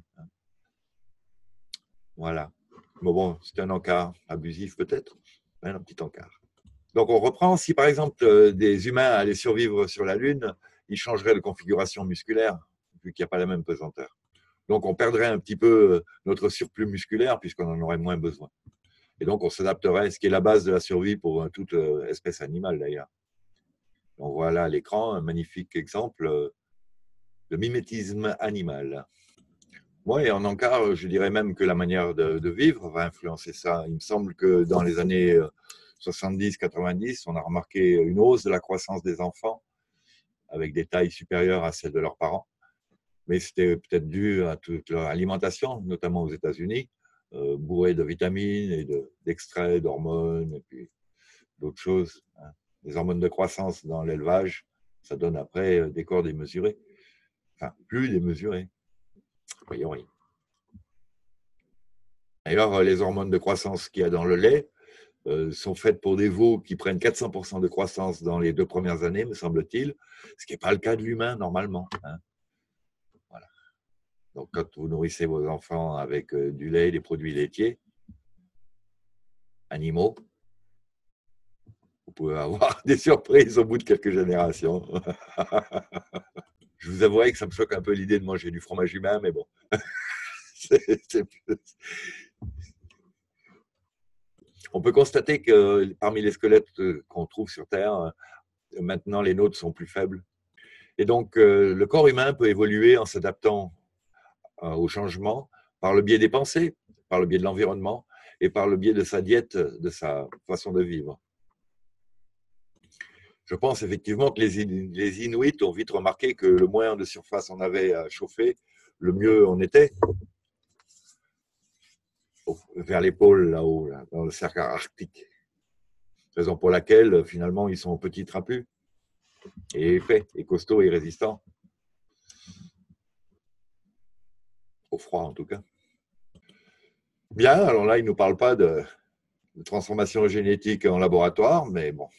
Voilà. Mais bon, c'est un encart abusif peut-être, un petit encart. Donc on reprend, si par exemple des humains allaient survivre sur la Lune, ils changeraient de configuration musculaire, vu qu'il n'y a pas la même pesanteur. Donc on perdrait un petit peu notre surplus musculaire, puisqu'on en aurait moins besoin. Et donc on s'adapterait, ce qui est la base de la survie pour toute espèce animale d'ailleurs. On voit là à l'écran un magnifique exemple de mimétisme animal. Oui, et en encart, je dirais même que la manière de vivre va influencer ça. Il me semble que dans les années 70-90, on a remarqué une hausse de la croissance des enfants avec des tailles supérieures à celles de leurs parents. Mais c'était peut-être dû à toute leur alimentation, notamment aux États-Unis, bourrée de vitamines et d'extraits d'hormones et puis d'autres choses. Les hormones de croissance dans l'élevage, ça donne après des corps démesurés. Enfin, plus démesurés. Voyons, oui. D'ailleurs, les hormones de croissance qu'il y a dans le lait sont faites pour des veaux qui prennent 400% de croissance dans les 2 premières années, me semble-t-il, ce qui n'est pas le cas de l'humain normalement. Hein. Voilà. Donc, quand vous nourrissez vos enfants avec du lait, des produits laitiers, animaux, vous pouvez avoir des surprises au bout de quelques générations. Je vous avouerai que ça me choque un peu l'idée de manger du fromage humain, mais bon. On peut constater que parmi les squelettes qu'on trouve sur Terre, maintenant les nôtres sont plus faibles. Et donc, le corps humain peut évoluer en s'adaptant au changement par le biais des pensées, par le biais de l'environnement et par le biais de sa diète, de sa façon de vivre. Je pense effectivement que les Inuits ont vite remarqué que le moins de surface on avait à chauffer, le mieux on était. Vers les pôles, là-haut, là, dans le cercle arctique. Raison pour laquelle, finalement, ils sont petits trapus et épais, et costauds et résistants. Au froid, en tout cas. Bien, alors là, il ne nous parle pas de transformation génétique en laboratoire, mais bon.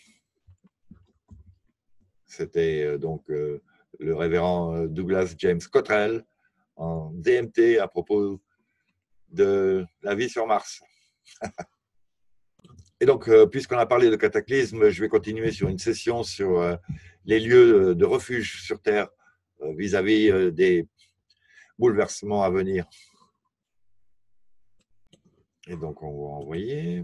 C'était donc le révérend Douglas James Cottrell en DMT à propos de la vie sur Mars. Et donc, puisqu'on a parlé de cataclysme, je vais continuer sur une session sur les lieux de refuge sur Terre vis-à-vis des bouleversements à venir. Et donc, on va envoyer.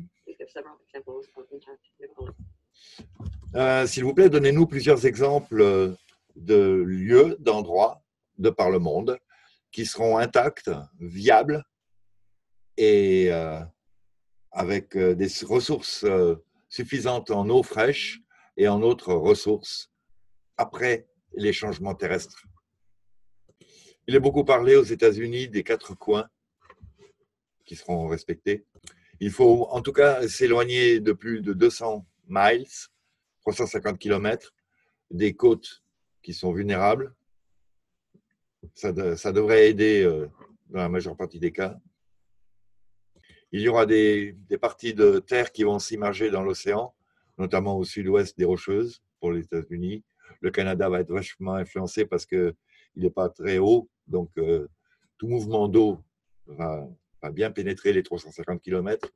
S'il vous plaît, donnez-nous plusieurs exemples de lieux, d'endroits de par le monde qui seront intacts, viables et avec des ressources suffisantes en eau fraîche et en autres ressources après les changements terrestres. Il est beaucoup parlé aux États-Unis des 4 coins qui seront respectés. Il faut en tout cas s'éloigner de plus de 200 miles, 350 km, des côtes qui sont vulnérables. Ça devrait aider dans la majeure partie des cas. Il y aura des parties de terre qui vont s'immerger dans l'océan, notamment au sud-ouest des Rocheuses pour les États-Unis. Le Canada va être vachement influencé parce qu'il n'est pas très haut, donc tout mouvement d'eau va bien pénétrer les 350 km.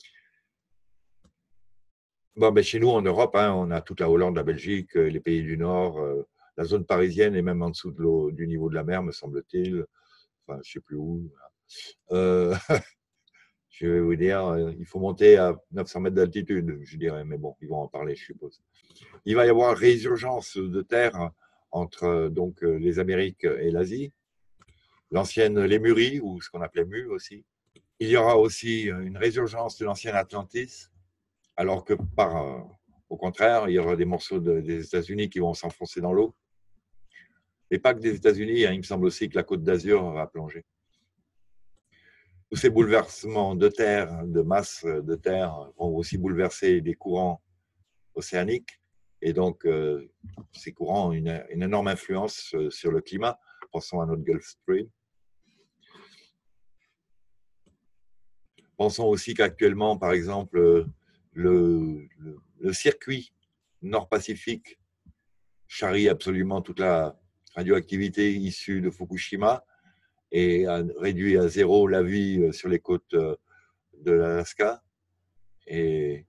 Bon, ben chez nous, en Europe, hein, on a toute la Hollande, la Belgique, les pays du Nord, la zone parisienne et même en dessous de l'eau, du niveau de la mer, me semble-t-il. Enfin, je ne sais plus où. Je vais vous dire, il faut monter à 900 mètres d'altitude, je dirais, mais bon, ils vont en parler, je suppose. Il va y avoir résurgence de terre entre donc les Amériques et l'Asie, l'ancienne Lémurie, ou ce qu'on appelait Mu aussi. Il y aura aussi une résurgence de l'ancienne Atlantis, alors que au contraire, il y aura des morceaux des États-Unis qui vont s'enfoncer dans l'eau. Et pas que des États-Unis, hein, il me semble aussi que la Côte d'Azur va plonger. Tous ces bouleversements de terre, de masse de terre, vont aussi bouleverser les courants océaniques. Et donc, ces courants ont une énorme influence sur le climat. Pensons à notre Gulf Stream. Pensons aussi qu'actuellement, par exemple, le circuit nord-pacifique charrie absolument toute la radioactivité issue de Fukushima et a réduit à zéro la vie sur les côtes de l'Alaska et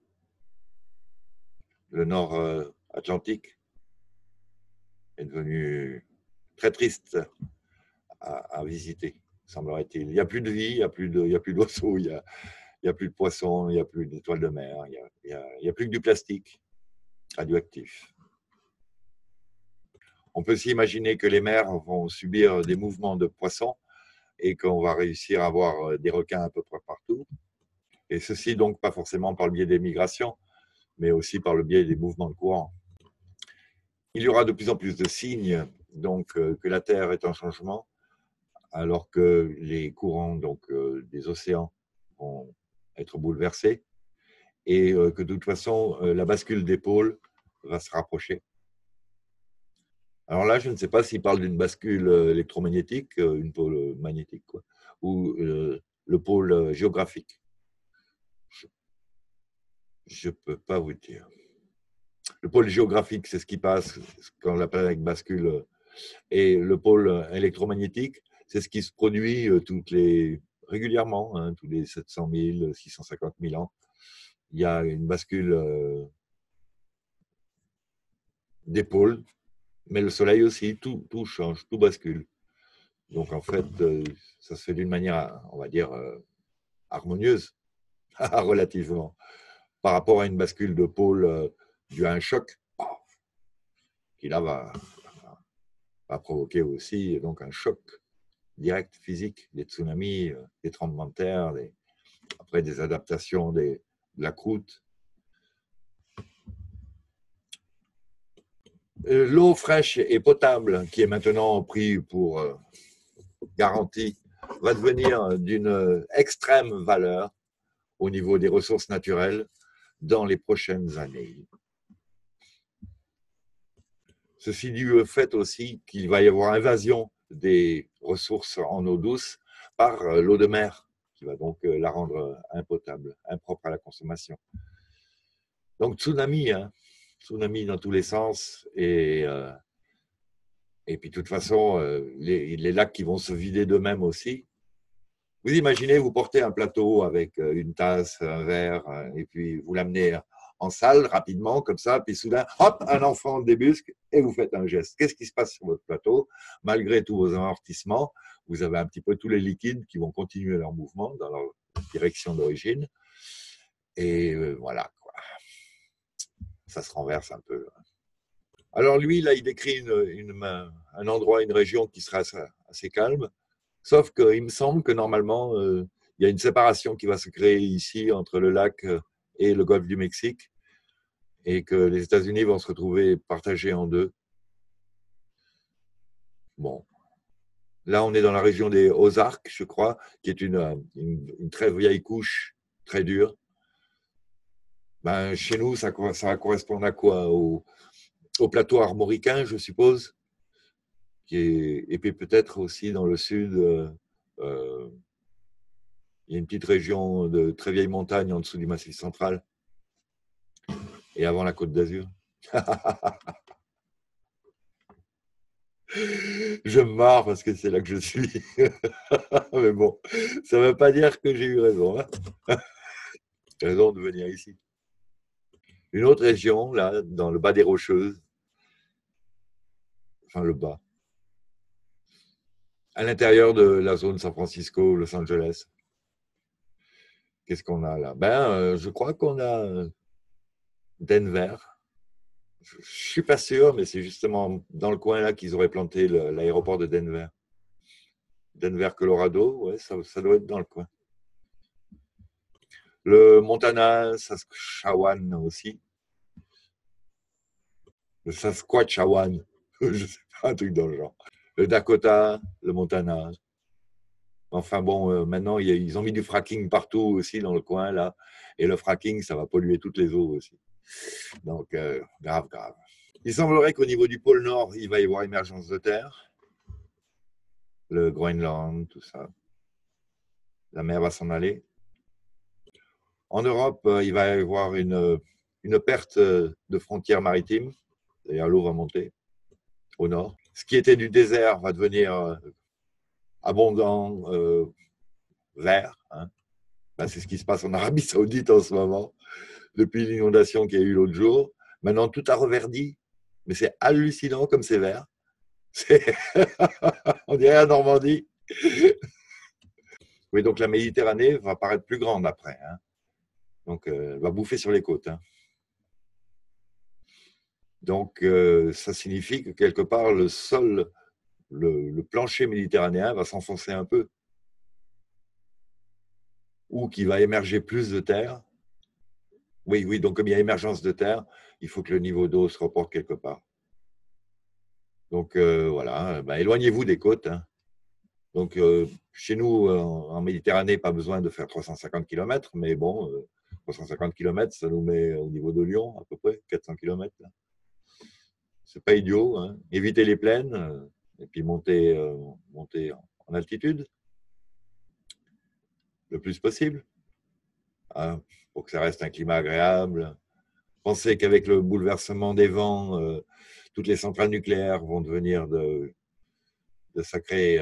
le nord Atlantique est devenu très triste à visiter, semblerait-il. Il n'y a plus de vie, il n'y a plus d'oiseaux, il n'y a plus de poissons, il n'y a plus d'étoiles de mer, il y a plus que du plastique radioactif. On peut s'imaginer que les mers vont subir des mouvements de poissons et qu'on va réussir à avoir des requins à peu près partout. Et ceci donc pas forcément par le biais des migrations, mais aussi par le biais des mouvements de courant. Il y aura de plus en plus de signes donc, que la Terre est en changement, alors que les courants donc, des océans vont être bouleversés et que de toute façon, la bascule des pôles va se rapprocher. Alors là, je ne sais pas s'il parle d'une bascule électromagnétique, une pôle magnétique, quoi, ou le pôle géographique. Je ne peux pas vous dire. Le pôle géographique, c'est ce qui passe quand la planète bascule. Et le pôle électromagnétique, c'est ce qui se produit régulièrement, hein, tous les 700 000, 650 000 ans. Il y a une bascule des pôles, mais le Soleil aussi, tout change, tout bascule. Donc en fait, ça se fait d'une manière, on va dire, harmonieuse, relativement, par rapport à une bascule de pôle due à un choc, qui là va provoquer aussi donc un choc direct physique, des tsunamis, des tremblements de terre, après des adaptations de la croûte. L'eau fraîche et potable, qui est maintenant au prix pour garantie, va devenir d'une extrême valeur au niveau des ressources naturelles dans les prochaines années. Ceci dû au fait aussi qu'il va y avoir invasion des ressources en eau douce par l'eau de mer, qui va donc la rendre impotable, impropre à la consommation. Donc tsunami, hein, tsunami dans tous les sens, et puis de toute façon, les lacs qui vont se vider d'eux-mêmes aussi. Vous imaginez, vous portez un plateau avec une tasse, un verre, et puis vous l'amenez en salle rapidement, comme ça, puis soudain, hop, un enfant débusque et vous faites un geste. Qu'est-ce qui se passe sur votre plateau? Malgré tous vos amortissements, vous avez un petit peu tous les liquides qui vont continuer leur mouvement dans leur direction d'origine. Et voilà, quoi. Ça se renverse un peu. Alors lui, là, il décrit un endroit, une région qui sera assez calme, sauf qu'il me semble que normalement, il y a une séparation qui va se créer ici entre le lac et le golfe du Mexique, et que les États-Unis vont se retrouver partagés en deux. Bon. Là, on est dans la région des Ozarks, je crois, qui est une très vieille couche, très dure. Ben, chez nous, ça va correspondre à quoi? Au plateau armoricain, je suppose, et puis peut-être aussi dans le sud, il y a une petite région de très vieilles montagnes en dessous du Massif central et avant la Côte d'Azur. Je me marre parce que c'est là que je suis. Mais bon, ça ne veut pas dire que j'ai eu raison. Hein. J'ai raison de venir ici. Une autre région, là, dans le bas des Rocheuses, enfin le bas, à l'intérieur de la zone San Francisco, Los Angeles. Qu'est-ce qu'on a là? Je crois qu'on a Denver. Je ne suis pas sûr, mais c'est justement dans le coin là qu'ils auraient planté l'aéroport de Denver. Denver, Colorado, ouais, ça doit être dans le coin. Le Montana, Saskatchewan aussi. Le Saskatchewan, je sais pas, un truc dans le genre. Le Dakota, le Montana. Enfin bon, maintenant, ils ont mis du fracking partout aussi dans le coin, là. Et le fracking, ça va polluer toutes les eaux aussi. Donc, grave, grave. Il semblerait qu'au niveau du pôle Nord, il va y avoir émergence de terre. Le Groenland, tout ça. La mer va s'en aller. En Europe, il va y avoir une perte de frontières maritimes. D'ailleurs, l'eau va monter au nord. Ce qui était du désert va devenir abondant, vert. Hein. C'est ce qui se passe en Arabie Saoudite en ce moment, depuis l'inondation qu'il y a eu l'autre jour. Maintenant, tout a reverdi, mais c'est hallucinant comme c'est vert. On dirait la Normandie. Oui, donc la Méditerranée va paraître plus grande après. Hein. Donc, elle va bouffer sur les côtes. Hein. Donc, ça signifie que quelque part, le sol, le plancher méditerranéen va s'enfoncer un peu. Ou qu'il va émerger plus de terre. Oui, oui, donc comme il y a émergence de terre, il faut que le niveau d'eau se reporte quelque part. Donc voilà, éloignez-vous des côtes. Hein. Donc chez nous, en Méditerranée, pas besoin de faire 350 km, mais bon, 350 km, ça nous met au niveau de Lyon, à peu près, 400 km. C'est pas idiot. Hein. Évitez les plaines et puis monter en altitude le plus possible hein, pour que ça reste un climat agréable. Pensez qu'avec le bouleversement des vents, toutes les centrales nucléaires vont devenir de sacrées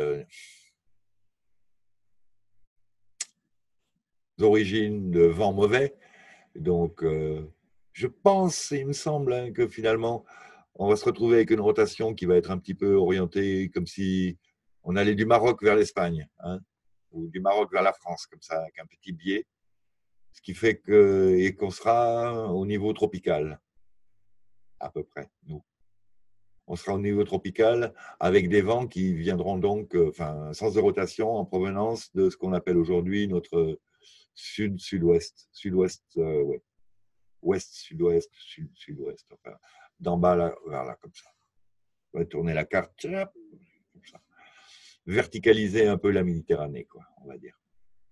origines de vents mauvais. Donc, je pense, il me semble, hein, que finalement, on va se retrouver avec une rotation qui va être un petit peu orientée comme si on allait du Maroc vers l'Espagne, hein, ou du Maroc vers la France, comme ça, avec un petit biais, ce qui fait qu'on sera au niveau tropical, à peu près, nous. On sera au niveau tropical avec des vents qui viendront donc, un sens de rotation en provenance de ce qu'on appelle aujourd'hui notre sud-sud-ouest, sud-ouest, ouais. Ouest, sud-ouest, sud-ouest, enfin, d'en bas là, vers là, comme ça. On va tourner la carte, comme ça. Verticaliser un peu la Méditerranée, quoi, on va dire.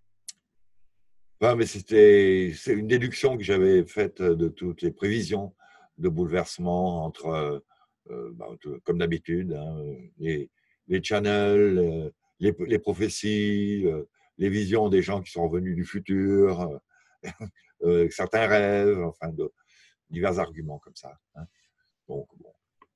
Mais c'est une déduction que j'avais faite de toutes les prévisions de bouleversement entre, comme d'habitude, hein, les channels, les prophéties, les visions des gens qui sont revenus du futur, certains rêves, enfin, divers arguments comme ça. Hein. Donc, bon,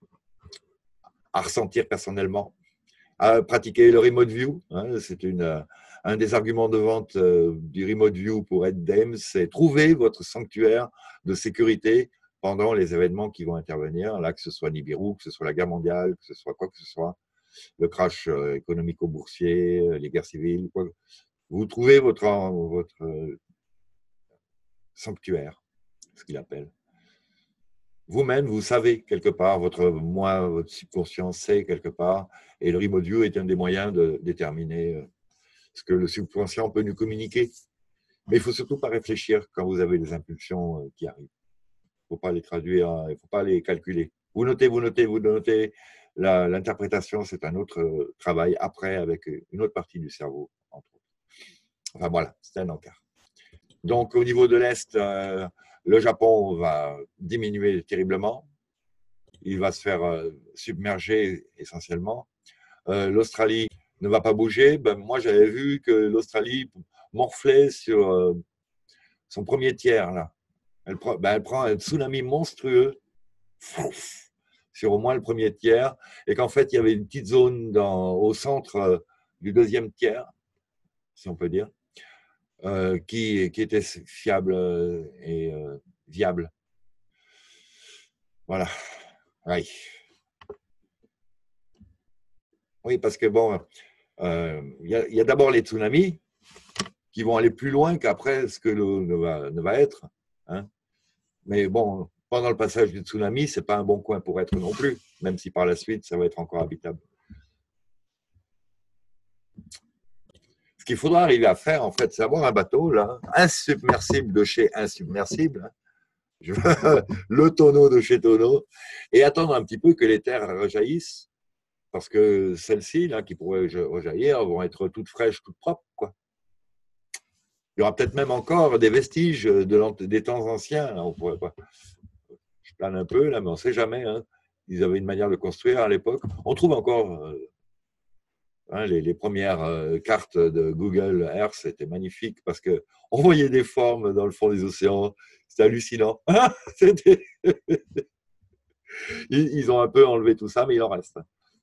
à ressentir personnellement, à pratiquer le remote view. Hein, c'est un des arguments de vente du remote view pour être DEM, c'est trouver votre sanctuaire de sécurité pendant les événements qui vont intervenir, là, que ce soit Nibiru, que ce soit la guerre mondiale, que ce soit quoi que ce soit, le crash économico-boursier, les guerres civiles, quoi. Vous trouvez votre sanctuaire, ce qu'il appelle. Vous-même, vous savez quelque part, votre subconscient sait quelque part, et le remote view est un des moyens de déterminer ce que le subconscient peut nous communiquer. Mais il ne faut surtout pas réfléchir quand vous avez des impulsions qui arrivent. Il ne faut pas les traduire, il ne faut pas les calculer. Vous notez, vous notez, vous notez. L'interprétation, c'est un autre travail après avec une autre partie du cerveau, entre autres. Enfin voilà, c'est un encart. Donc au niveau de l'Est, le Japon va diminuer terriblement. Il va se faire submerger essentiellement. L'Australie ne va pas bouger. Moi, j'avais vu que l'Australie morflait sur son premier tiers. Là. Elle prend un tsunami monstrueux sur au moins le premier tiers et qu'en fait, il y avait une petite zone au centre du deuxième tiers, si on peut dire, qui était fiable et viable. Voilà. Oui. Oui, parce que bon, il y a d'abord les tsunamis, qui vont aller plus loin qu'après ce que l'eau ne va être. Hein. Mais bon, pendant le passage du tsunami, ce n'est pas un bon coin pour être non plus, même si par la suite, ça va être encore habitable. Ce qu'il faudra arriver à faire, en fait, c'est avoir un bateau, là, insubmersible de chez insubmersible, hein. Le tonneau de chez tonneau, et attendre un petit peu que les terres rejaillissent, parce que celles-ci, là, qui pourraient rejaillir, vont être toutes fraîches, toutes propres, quoi. Il y aura peut-être même encore des vestiges des temps anciens. Là, on pourrait pas. Je plane un peu, là, mais on ne sait jamais. Hein. Ils avaient une manière de construire à l'époque. On trouve encore hein, les premières cartes de Google Earth étaient magnifiques parce qu'on voyait des formes dans le fond des océans. C'était hallucinant. Ils ont un peu enlevé tout ça, mais il en reste.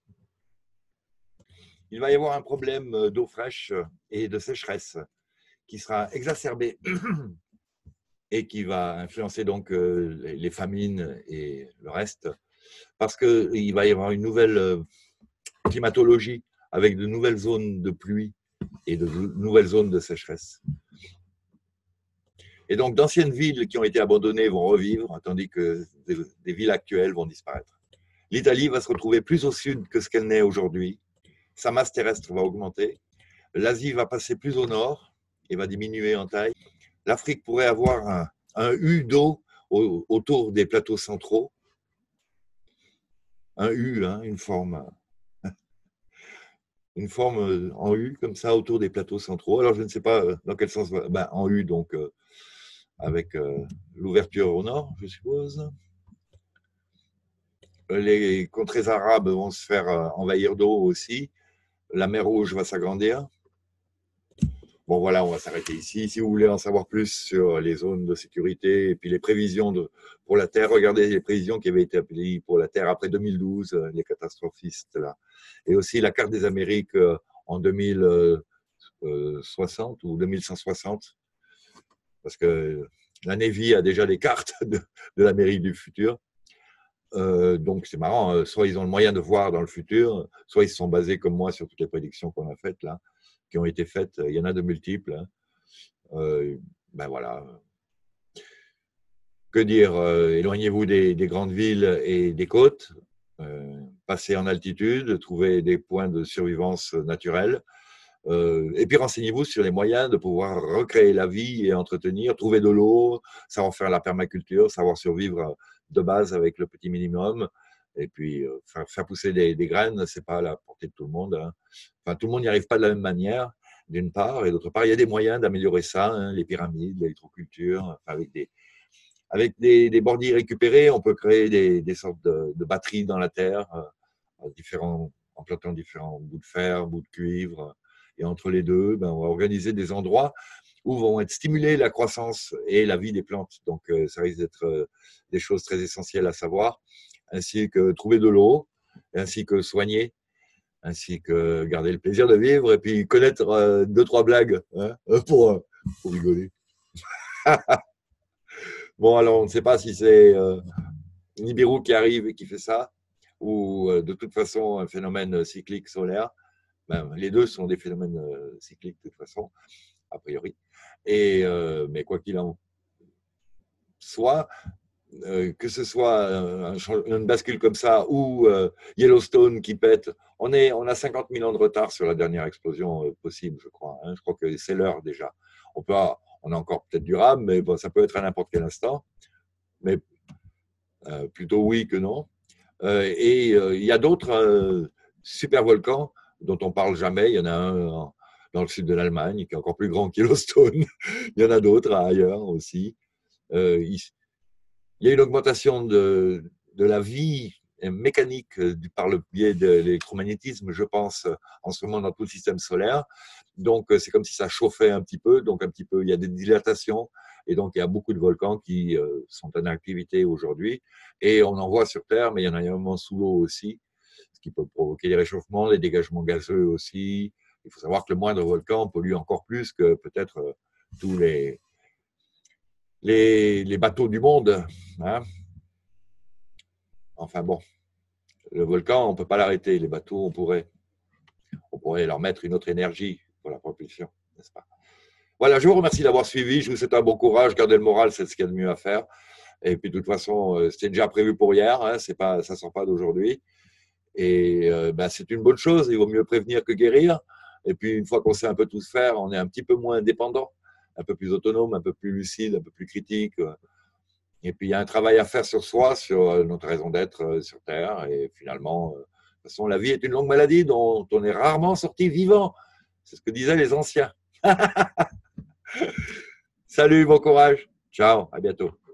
Il va y avoir un problème d'eau fraîche et de sécheresse qui sera exacerbé et qui va influencer donc les famines et le reste, parce qu'il va y avoir une nouvelle climatologie avec de nouvelles zones de pluie et de nouvelles zones de sécheresse. Et donc d'anciennes villes qui ont été abandonnées vont revivre, tandis que des villes actuelles vont disparaître. L'Italie va se retrouver plus au sud que ce qu'elle n'est aujourd'hui. Sa masse terrestre va augmenter. L'Asie va passer plus au nord et va diminuer en taille. L'Afrique pourrait avoir un U d'eau autour des plateaux centraux. Un U, hein, une forme en U, comme ça, autour des plateaux centraux. Alors, je ne sais pas dans quel sens, ben, en U, donc, avec l'ouverture au nord, je suppose. Les contrées arabes vont se faire envahir d'eau aussi. La mer Rouge va s'agrandir. Bon, voilà, on va s'arrêter ici. Si vous voulez en savoir plus sur les zones de sécurité et puis les prévisions pour la Terre, regardez les prévisions qui avaient été appelées pour la Terre après 2012, les catastrophistes, là. Et aussi la carte des Amériques en 2060 ou 2160, parce que la Navy a déjà des cartes de l'Amérique du futur. Donc, c'est marrant, soit ils ont le moyen de voir dans le futur, soit ils se sont basés comme moi sur toutes les prédictions qu'on a faites là, qui ont été faites. Il y en a de multiples. Hein. Ben voilà. Que dire éloignez-vous des grandes villes et des côtes. Passez en altitude, trouvez des points de survivance naturelle. Et puis renseignez-vous sur les moyens de pouvoir recréer la vie et entretenir, trouver de l'eau, savoir faire la permaculture, savoir survivre de base avec le petit minimum. Et puis faire pousser des graines, c'est pas à la portée de tout le monde. Hein. Enfin, tout le monde n'y arrive pas de la même manière, d'une part, et d'autre part, il y a des moyens d'améliorer ça, hein, les pyramides, l'électroculture, enfin, avec des bordilles récupérés, on peut créer des sortes de batteries dans la terre, en plantant différents bouts de fer, bouts de cuivre. Et entre les deux, ben, on va organiser des endroits où vont être stimulées la croissance et la vie des plantes. Donc, ça risque d'être des choses très essentielles à savoir, ainsi que trouver de l'eau, ainsi que soigner, ainsi que garder le plaisir de vivre et puis connaître deux, trois blagues hein, pour rigoler. Bon, alors, on ne sait pas si c'est Nibiru qui arrive et qui fait ça, ou de toute façon un phénomène cyclique solaire. Ben, les deux sont des phénomènes cycliques de toute façon, a priori. Mais quoi qu'il en soit, que ce soit une bascule comme ça ou Yellowstone qui pète, on a 50 000 ans de retard sur la dernière explosion possible, je crois. Hein. Je crois que c'est l'heure déjà. On a encore peut-être du rame, mais bon, ça peut être à n'importe quel instant. Mais plutôt oui que non. Il y a d'autres super volcans dont on parle jamais. Il y en a un dans le sud de l'Allemagne qui est encore plus grand qu'Yellowstone. Il y en a d'autres ailleurs aussi. Il y a une augmentation de la vie mécanique par le biais de l'électromagnétisme, je pense, en ce moment dans tout le système solaire. Donc, c'est comme si ça chauffait un petit peu. Donc, un petit peu, il y a des dilatations. Et donc, il y a beaucoup de volcans qui sont en activité aujourd'hui. Et on en voit sur Terre, mais il y en a énormément sous l'eau aussi, ce qui peut provoquer des réchauffements, des dégagements gazeux aussi. Il faut savoir que le moindre volcan pollue encore plus que peut-être tous les bateaux du monde. Hein. Enfin bon, le volcan, on ne peut pas l'arrêter. Les bateaux, on pourrait leur mettre une autre énergie pour la propulsion, n'est-ce pas? Voilà, je vous remercie d'avoir suivi. Je vous souhaite un bon courage. Gardez le moral, c'est ce qu'il y a de mieux à faire. Et puis, de toute façon, c'était déjà prévu pour hier. Hein, c'est pas, ça ne sort pas d'aujourd'hui. Et ben, c'est une bonne chose. Il vaut mieux prévenir que guérir. Et puis, une fois qu'on sait un peu tout faire, on est un petit peu moins dépendant, un peu plus autonome, un peu plus lucide, un peu plus critique. Et puis, il y a un travail à faire sur soi, sur notre raison d'être sur Terre. Et finalement, de toute façon, la vie est une longue maladie dont on est rarement sorti vivant. C'est ce que disaient les anciens. Salut, bon courage. Ciao, à bientôt.